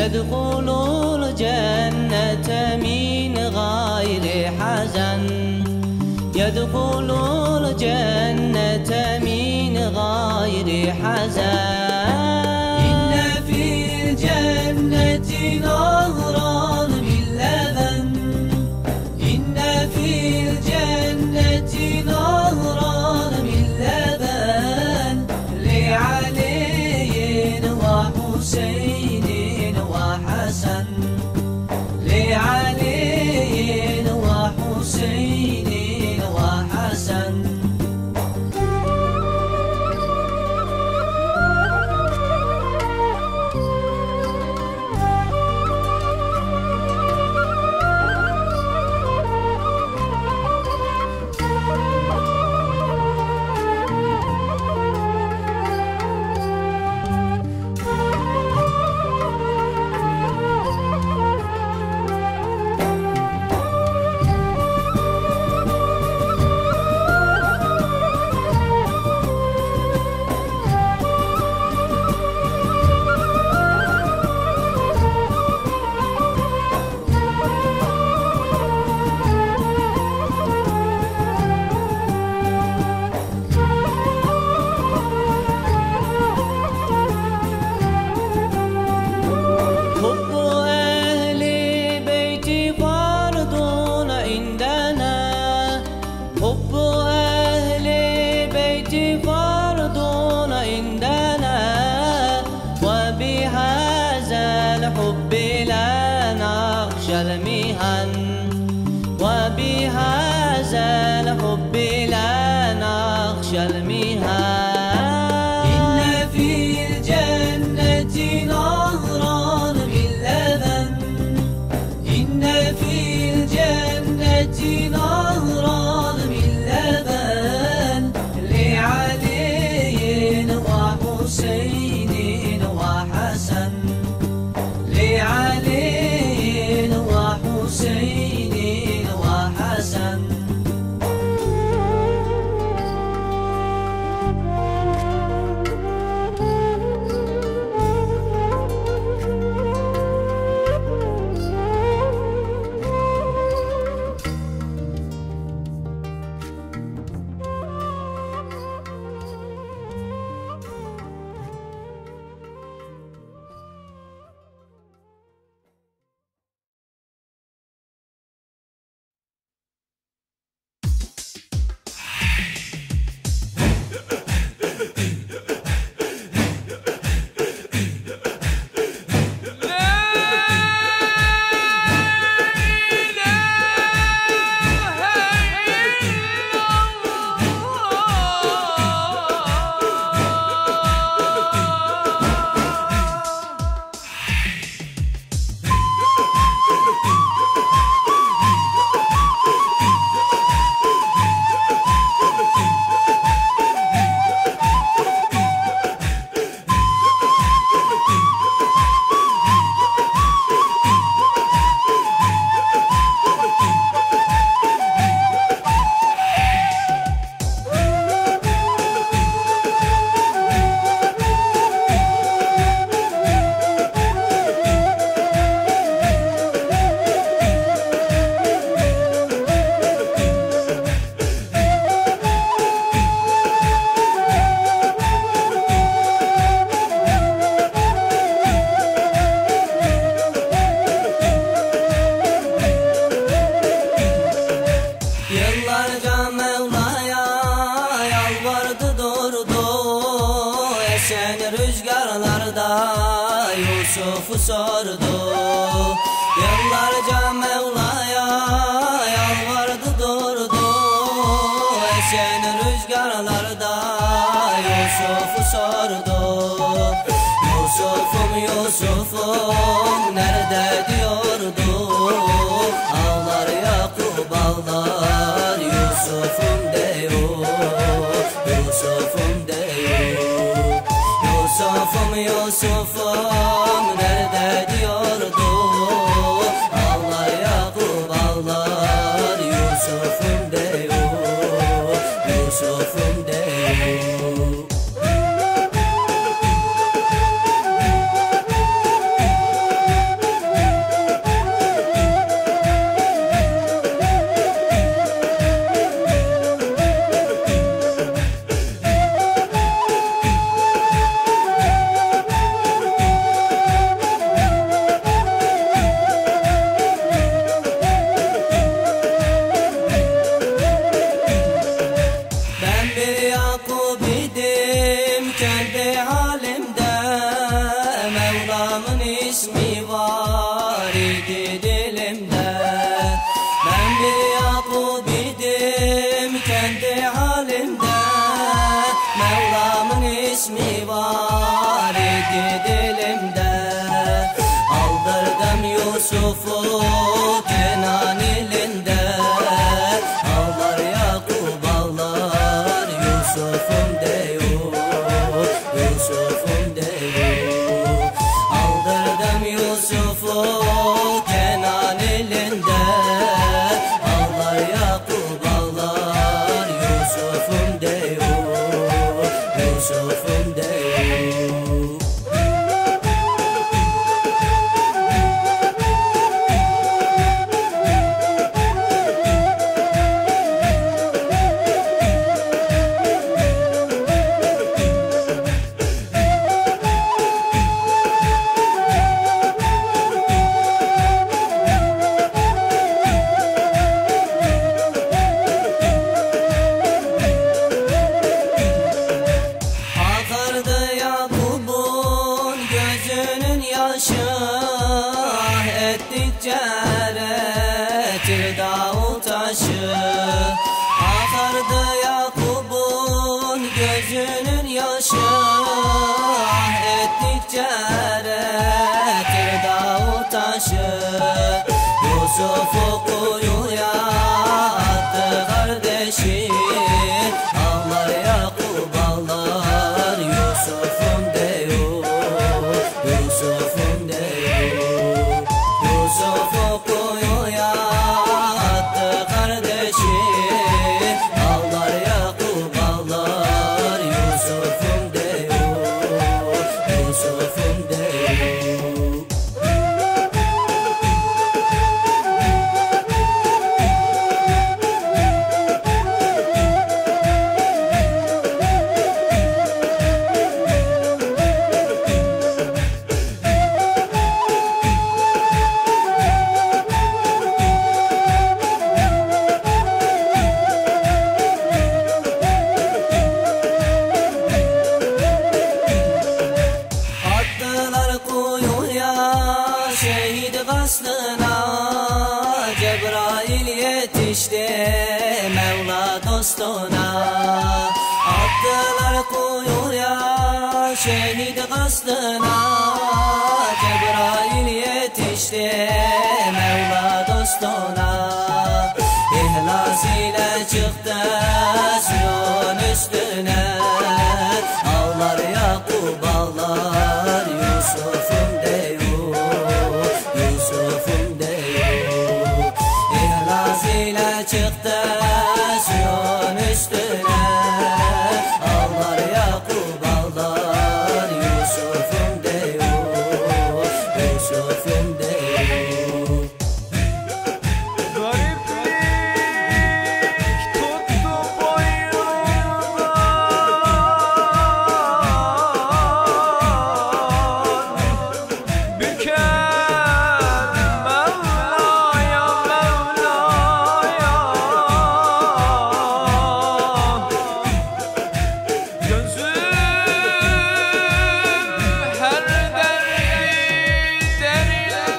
Speaker 4: يدخل الجنة من غير حزن يدخل الجنة من غير حزن إن في الجنة نهرا من لبن إن في الجنة نهرا من لبن لعلي وحسين وحسن لعلي وحسين وحسن وبهذا الحب لا نخشى المهان إن في الجنة نهرا من لبن إن في الجنة نهرا من لبن لعلي وحسين وحسن لعلي وحسين وحسن Yusuf'u sordu. Yıllarca Mevla'ya yalvardı durdu. Esen rüzgarlarda Yusuf'u sordu. Yusuf'um Yusuf'um nerede diyordu. Ağlar Yakup ağlar Yusuf'um diyor. Yusuf'um diyor. Yusuf'um Yusuf'um nerede diyordu. Ağlar Yakup ağlar Yusuf'um diyor. Yusuf'um diyor. ismi var idi dilimde. Ben bir Yakup idim kendi halimde. Mevlam'ın ismi var idi dilimde. Aldırdım Yusuf'u Kenan ilinde. Ağlar Yakup ağlar Yusuf'um deyur, Yusuf'um deyur. Aldırdım Yusuf'u Kenan ilinde. Ağlar Yakup ağlar Yusuf'um deyur, Yusuf'um deyur. Akardı Yakup'un gözünün yaşı, ettikçe eretir dağ taşı. Akardı Yakup'un gözünün yaşı, ettikçe eretir dağ taşı. Yusuf'u kuyuya attı kardeşi, ağlar Yakup ağlar Yusuf'um deyur, Yusuf'um deyur. Yusuf'u kuyuya attı kardeşi, ağlar Yakup ağlar Yusuf'um deyur, Yusuf'um deyur. Attılar kuyuya şehit gaslına, Cebrail yetişti Mevla dostuna. Attılar kuyuya şehit gaslına, Cebrail yetişti Mevla dostuna. İhlas ile çıktı suyun üstüne, ağlar Yakup ağlar Yusuf'um deyur, Yusuf'um deyur. İhlas ile çıktı suyun üstüne, ağlar Yakup ağlar Yusuf'um deyur, Yusuf'um deyur.
Speaker 1: Gariplik tuttu boynumdan, büker Mevla'ya Mevla'ya. Gözüm her derdi derinleşti,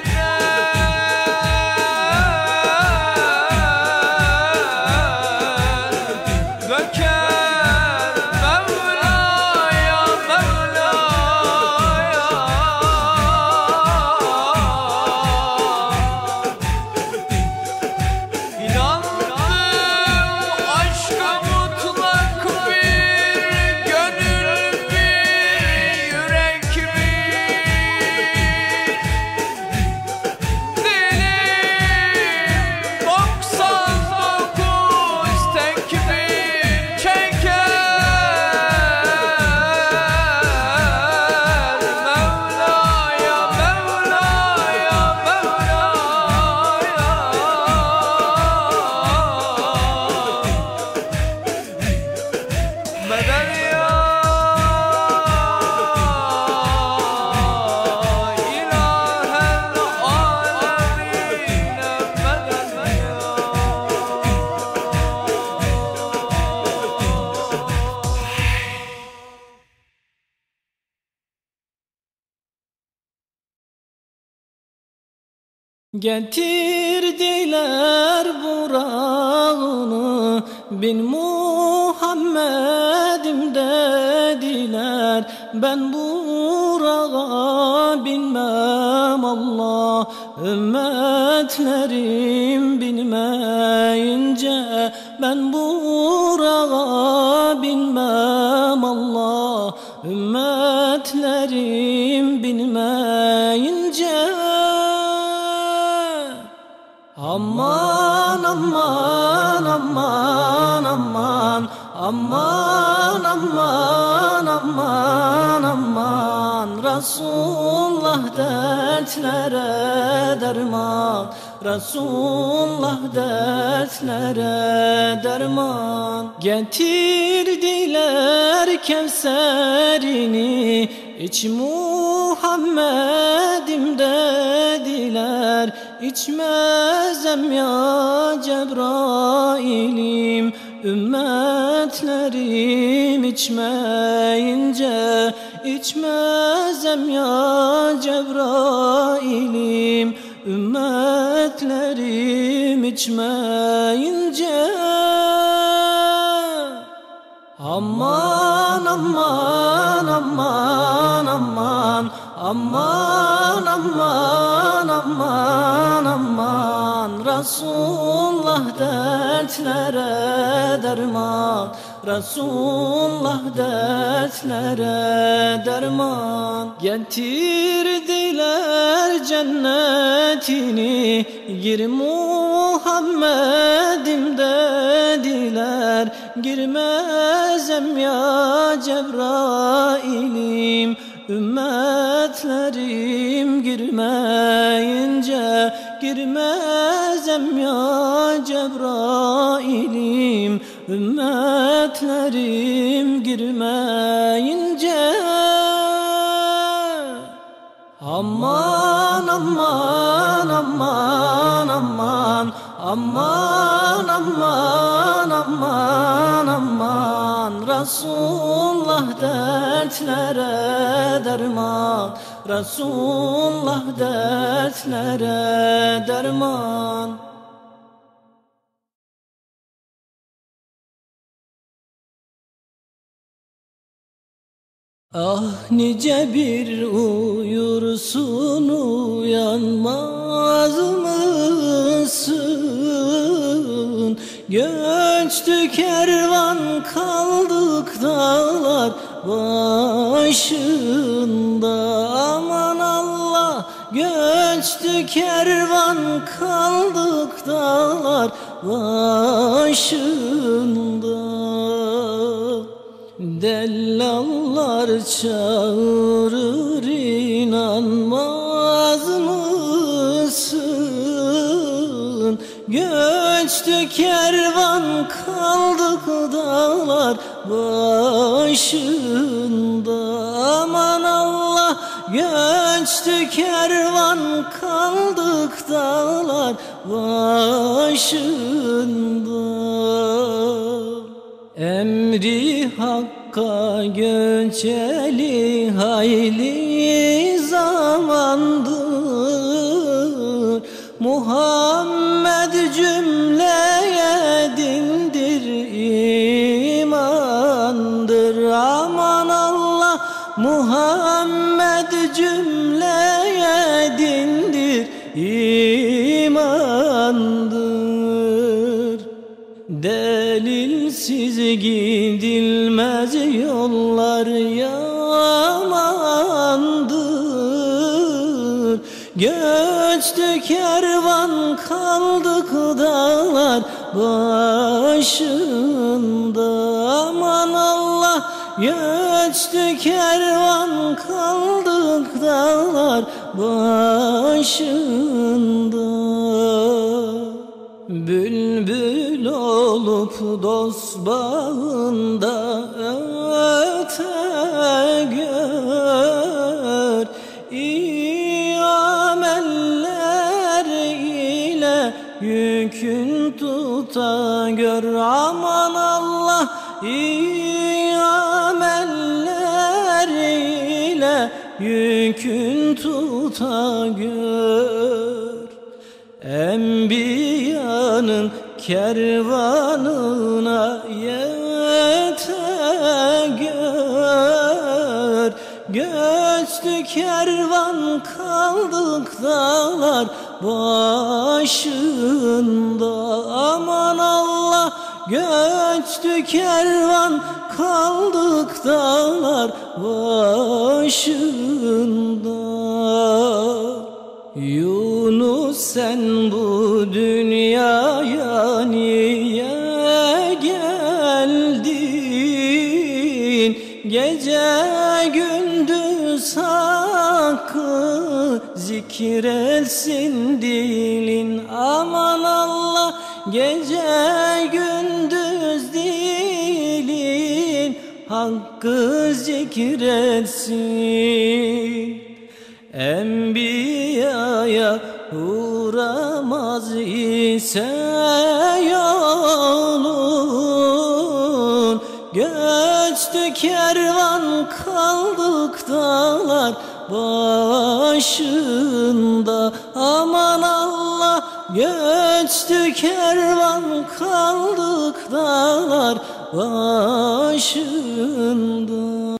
Speaker 5: Getirdiler burağını, bin Muhammed'im dediler. Ben burağa binmem Allah, ümmetlerim bilmeyince. Ben burağa binmem Allah, ümmetlerim bilmeyince. Aman aman aman aman, aman aman aman aman, Resulullah dertlere derman, Resulullah dertlere derman. Getirdiler Kevser'ini, iç Muhammed'im dediler. İçmezem ya Cebrail'im, ümmetlerim içmeyince. İçmezem ya Cebrail'im, ümmetlerim içmeyince. Aman aman aman aman, aman aman aman aman, Resulullah dertlere derman, Resulullah dertlere derman. Getirdiler cennetini, gir Muhammed'im dediler. Girmezem ya Cebrail'im, ümmetlerim girmeyince. Girmezem ya Cebrail'im, ümmetlerim girmeyince. Aman aman aman aman, aman aman aman aman, Resulullah dertlere derman, Resulullah dertlere derman. Ah nice bir uyursun uyanmaz mısın? Göçtü kervan kaldık dağlar başında. Aman Allah, göçtü kervan kaldık dağlar başında. Dellallar çağırır inanmaz mısın? Göçtü kervan kaldık dağlar başında. Aman Allah, göçtü kervan kaldık dağlar başında. Emri Hakk'a göçeli hayli zamandır. Muhammed cümleye dindir imandır. Aman Allah, Muhammed cümleye dindir imandır. Delilsiz gidilmez yollar yamandır. Göçtü kervan kaldık dağlar başında. Aman Allah, göçtü kervan kaldık dağlar başında. Bülbül olup dost bağında öte gör. İyi ameller ile yükün tuta gör. Aman Allah, iyi ameller ile yükün tuta gör. Enbiyanın kervanına yete gör. Göçtü kervan kaldık dağlar başında. Aman Allah, göçtü kervan kaldık dağlar başında. Yunus, sen bu dünyaya niye geldin? Gece gündüz hakkı zikretsin dilin. Aman Allah, gece gündüz dilin hakkı zikretsin. Enbiyaya uğramaz ise yolun. Göçtü kervan kaldık dağlar başında. Aman Allah, göçtü kervan kaldık dağlar başında.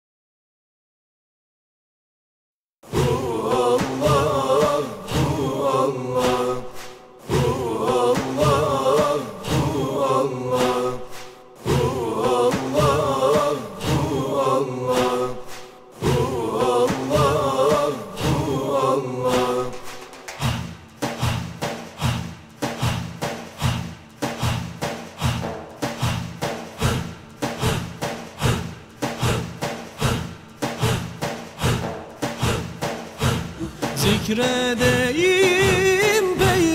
Speaker 5: Zikredeyim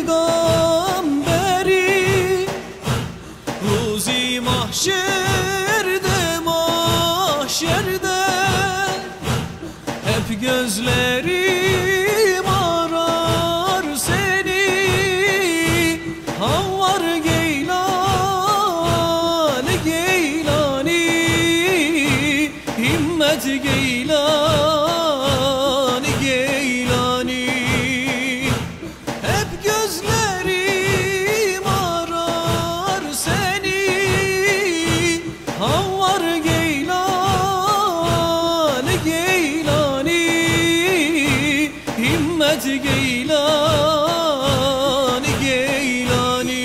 Speaker 5: peygamberi, ruzi mahşerde mahşerde. Hep gözlerim arar seni, Havvar Geylani Geylani, himmet Geylani. Geylani Geylani.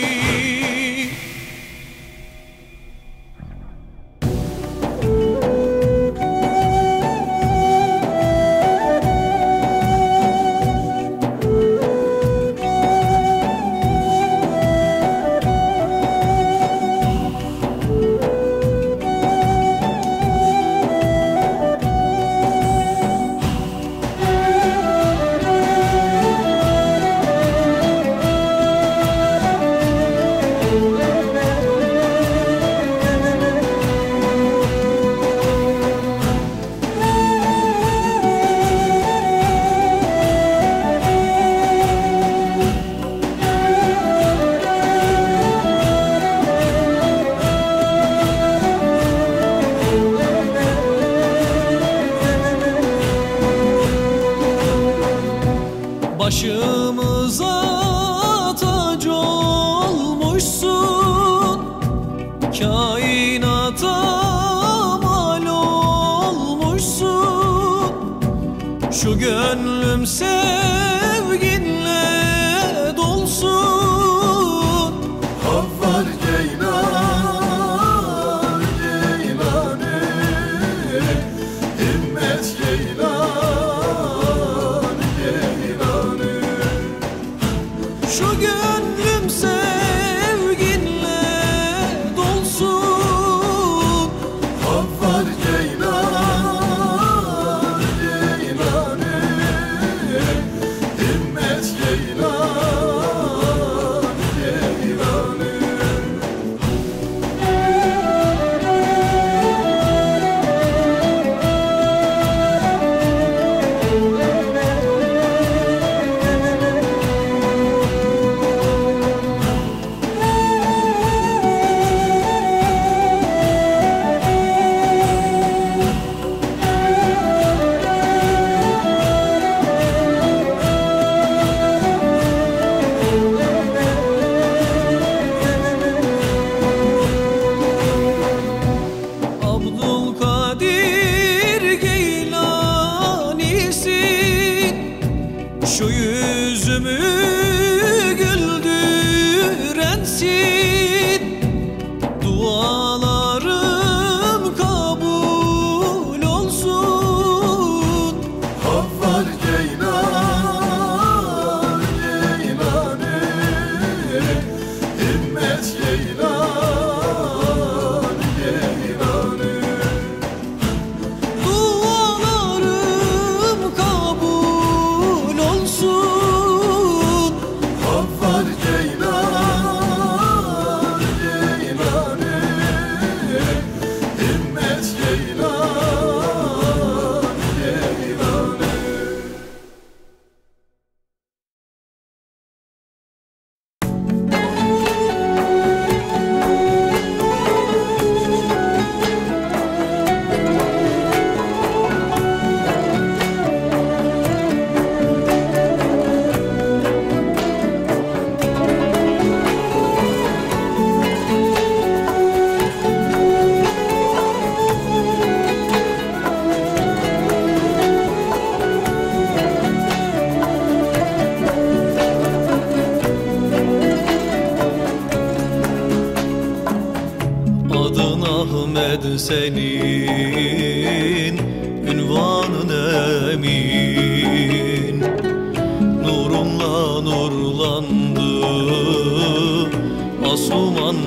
Speaker 5: Başımıza tac olmuşsun, kainata mal olmuşsun. Şu gönlüm sevginle dolsun.
Speaker 3: Havvar Geylani Geylani, himmet Geylani Geylani.
Speaker 5: Şu gönlüm sevginle dolsun.
Speaker 3: Havvar Geylani Geylani, himmet Geylani Geylani.
Speaker 5: yüzümü güldürensin, dualarım kabul olsun.
Speaker 3: Havvar Geylan, Geylanı, himmet Geylan, Geylanı.
Speaker 5: Dualarım kabul olsun.
Speaker 3: Havvar Geylan, Geylanı, himmet Geylan, Geylanı.
Speaker 5: Adın Ahmet senin, ünvanın emin. Nurunla nurlandı asuman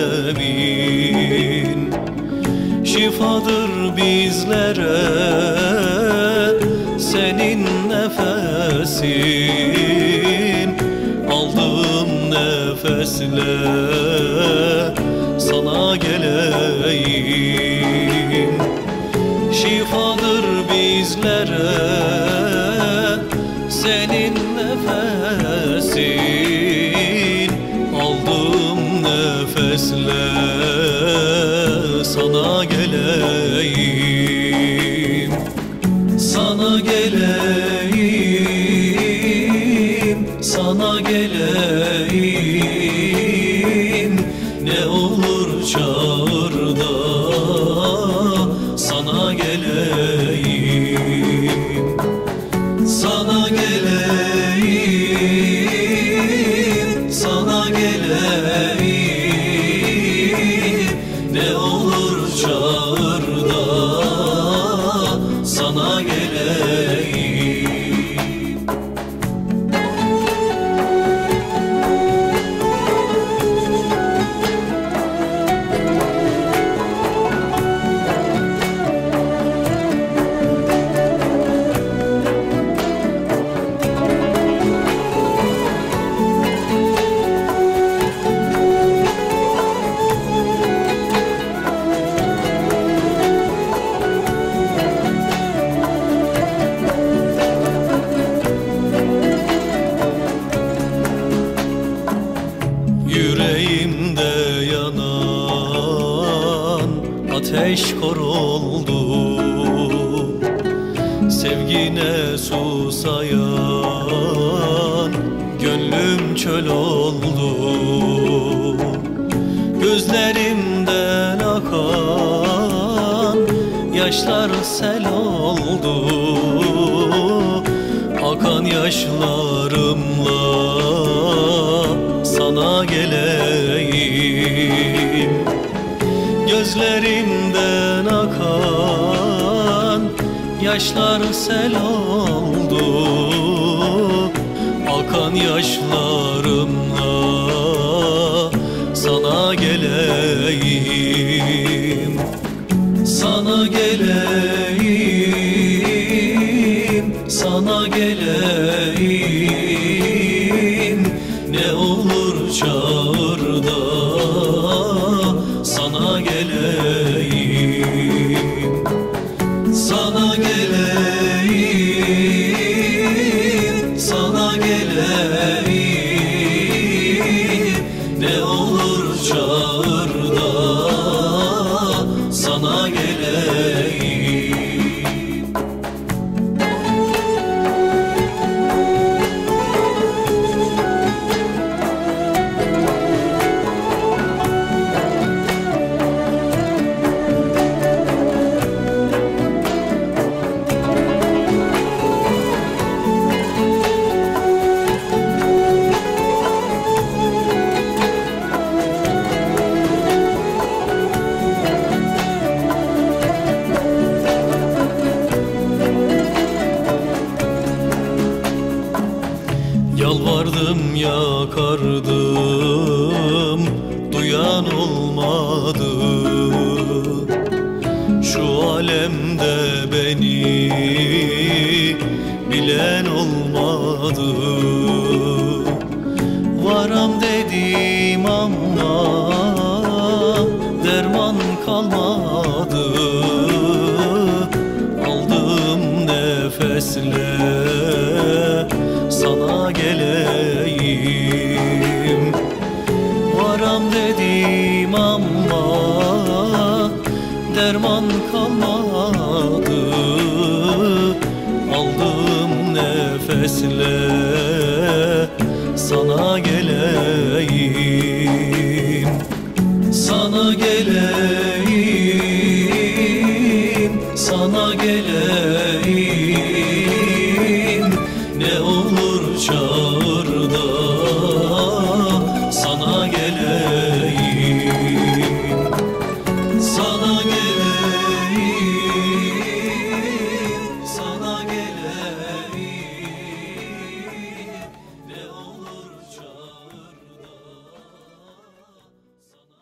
Speaker 5: zemin. Şifadır bizlere senin nefesin. Aldığım nefesle sana geleyim. Şifadır bizlere senin nefesin. Aldığım nefesle sana geleyim. Sana geleyim, sana geleyim. Ne olur çağır da sana geleyim. Sana geleyim, sana geleyim. Ne olur çağır da sana geleyim. Yüreğimde yanan ateş kor oldu. Sevgine susayan gönlüm çöl oldu. Gözlerimden akan yaşlar sel oldu. Akan yaşlarımla sana geleyim. Gözlerimden akan yaşlar sel oldu. Akan yaşlarımla sana geleyim. Sana geleyim, sana geleyim. Ne olur çağır da sana geleyim. Sana geleyim, sana geleyim. Ne olur çağır da sana geleyim. Yalvardım yakardım, duyan olmadı. Şu alemde beni bilen olmadı. Varam dedim ama derman kalmadı. Aldığım nefesle sana geleyim. Varam dedim ama derman kalmadı. Aldığım nefesle sana geleyim. Sana geleyim, sana geleyim. Ne olur çağır da sana geleyim. Sana geleyim, sana geleyim. Ne olur çağır da sana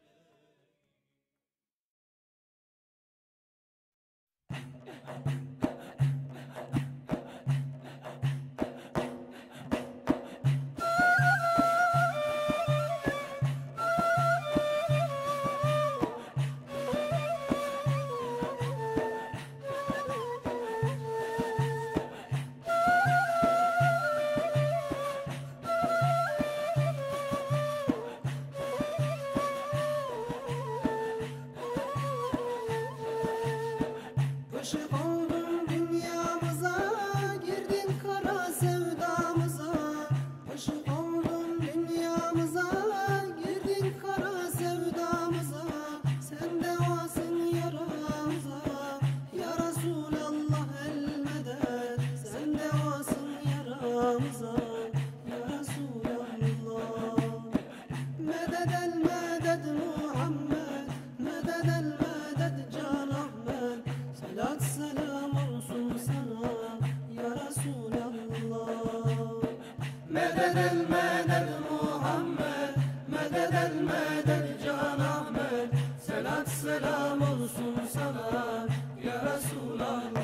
Speaker 6: Aşık oldun dünyamıza, girdin kara sevdamıza. Aşık oldun dünyamıza, girdin kara sevdamıza. Sen devasın yaramıza, ya Resulallah el medet. Sen devasın yaramıza, ya Resulallah. Medet el medet Muhammed, medet el medet Can Ahmet. Salat selam olsun sana ya Resulallah. Medet el medet Muhammed, medet el medet Can Ahmet. Salat selam olsun sana ya Resulallah.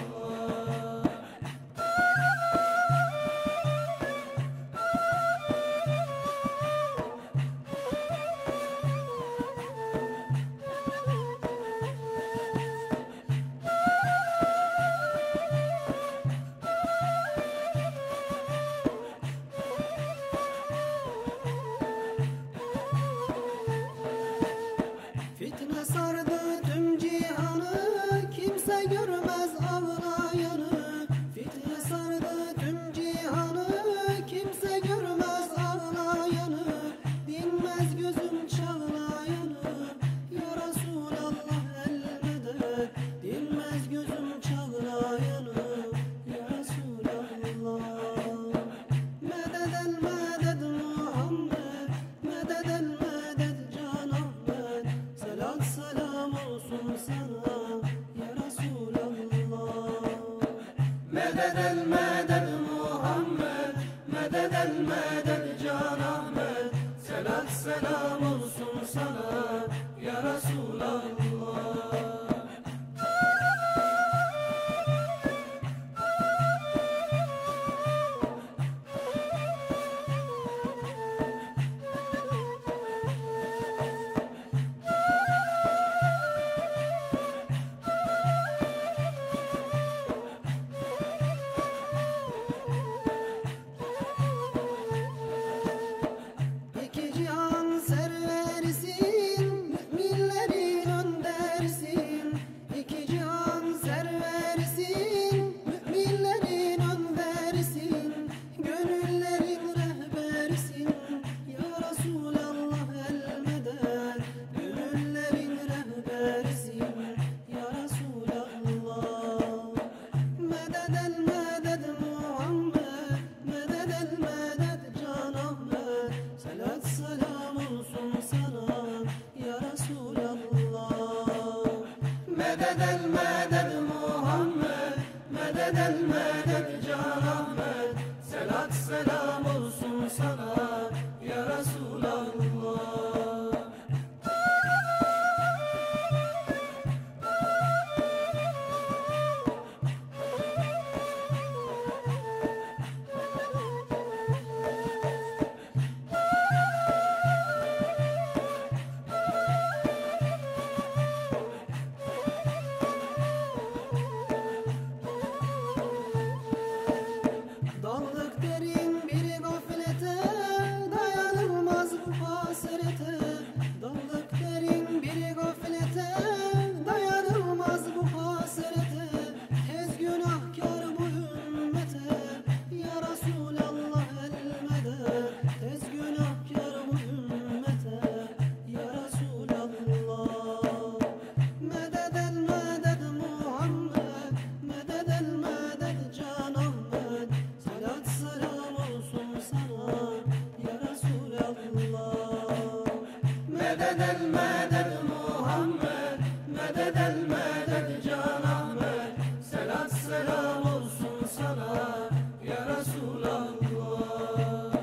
Speaker 6: Fitne sardı tüm cihanı, kimse görmez ağlayanı. Fitne sardı tüm cihanı, kimse görmez ağlayanı. Dinmez gözüm çağlayanı, ya Resulallah el medet. Dinmez gözüm çağlayanı, ya Resulallah. Medet el medet Muhammed, medet el medet Can Ahmet. Salat selam olsun sana ya Resulallah. Medet el medet Muhammed, medet el medet Can Ahmet. Salat selam olsun sana ya Resulallah. İki cihan serveri sana ya Resulallah. Daldık derin bir gaflete, dayanılmaz bu hasrete. Daldık derin bir gaflete, dayanılmaz bu hasrete. Tez günahkar bu ümmete, ya Resulallah elmede. Tez günahkar bu ümmete, ya Resulallah. Mededen meded Muhammed, mededen meded Can Ahmet. Salat selam olsun sana ya Resulallah. Mededen meded Muhammed, mededen meded Can Ahmet. Salat selam olsun sana ya Resulallah.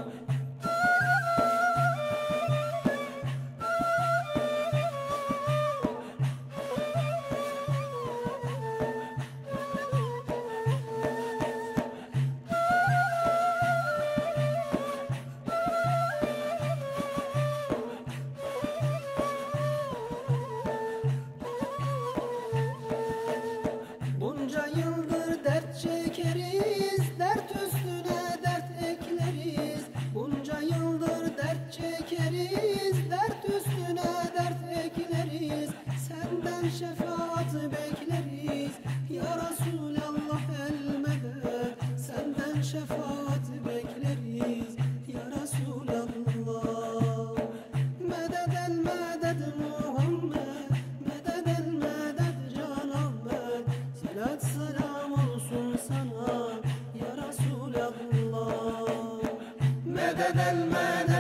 Speaker 6: Bunca yıldır dert çekeriz, dert üstüne dert ekleriz. Bunca yıldır dert çekeriz, dert üstüne dert ekleriz. Senden şefaat bekleriz ya Resulallah elmede. Senden şefaat bekleriz ya Resulallah. Mededen meded Muhammed, mededen meded Can Ahmet. Salat selam olsun sana ya Resulallah. Mededen meded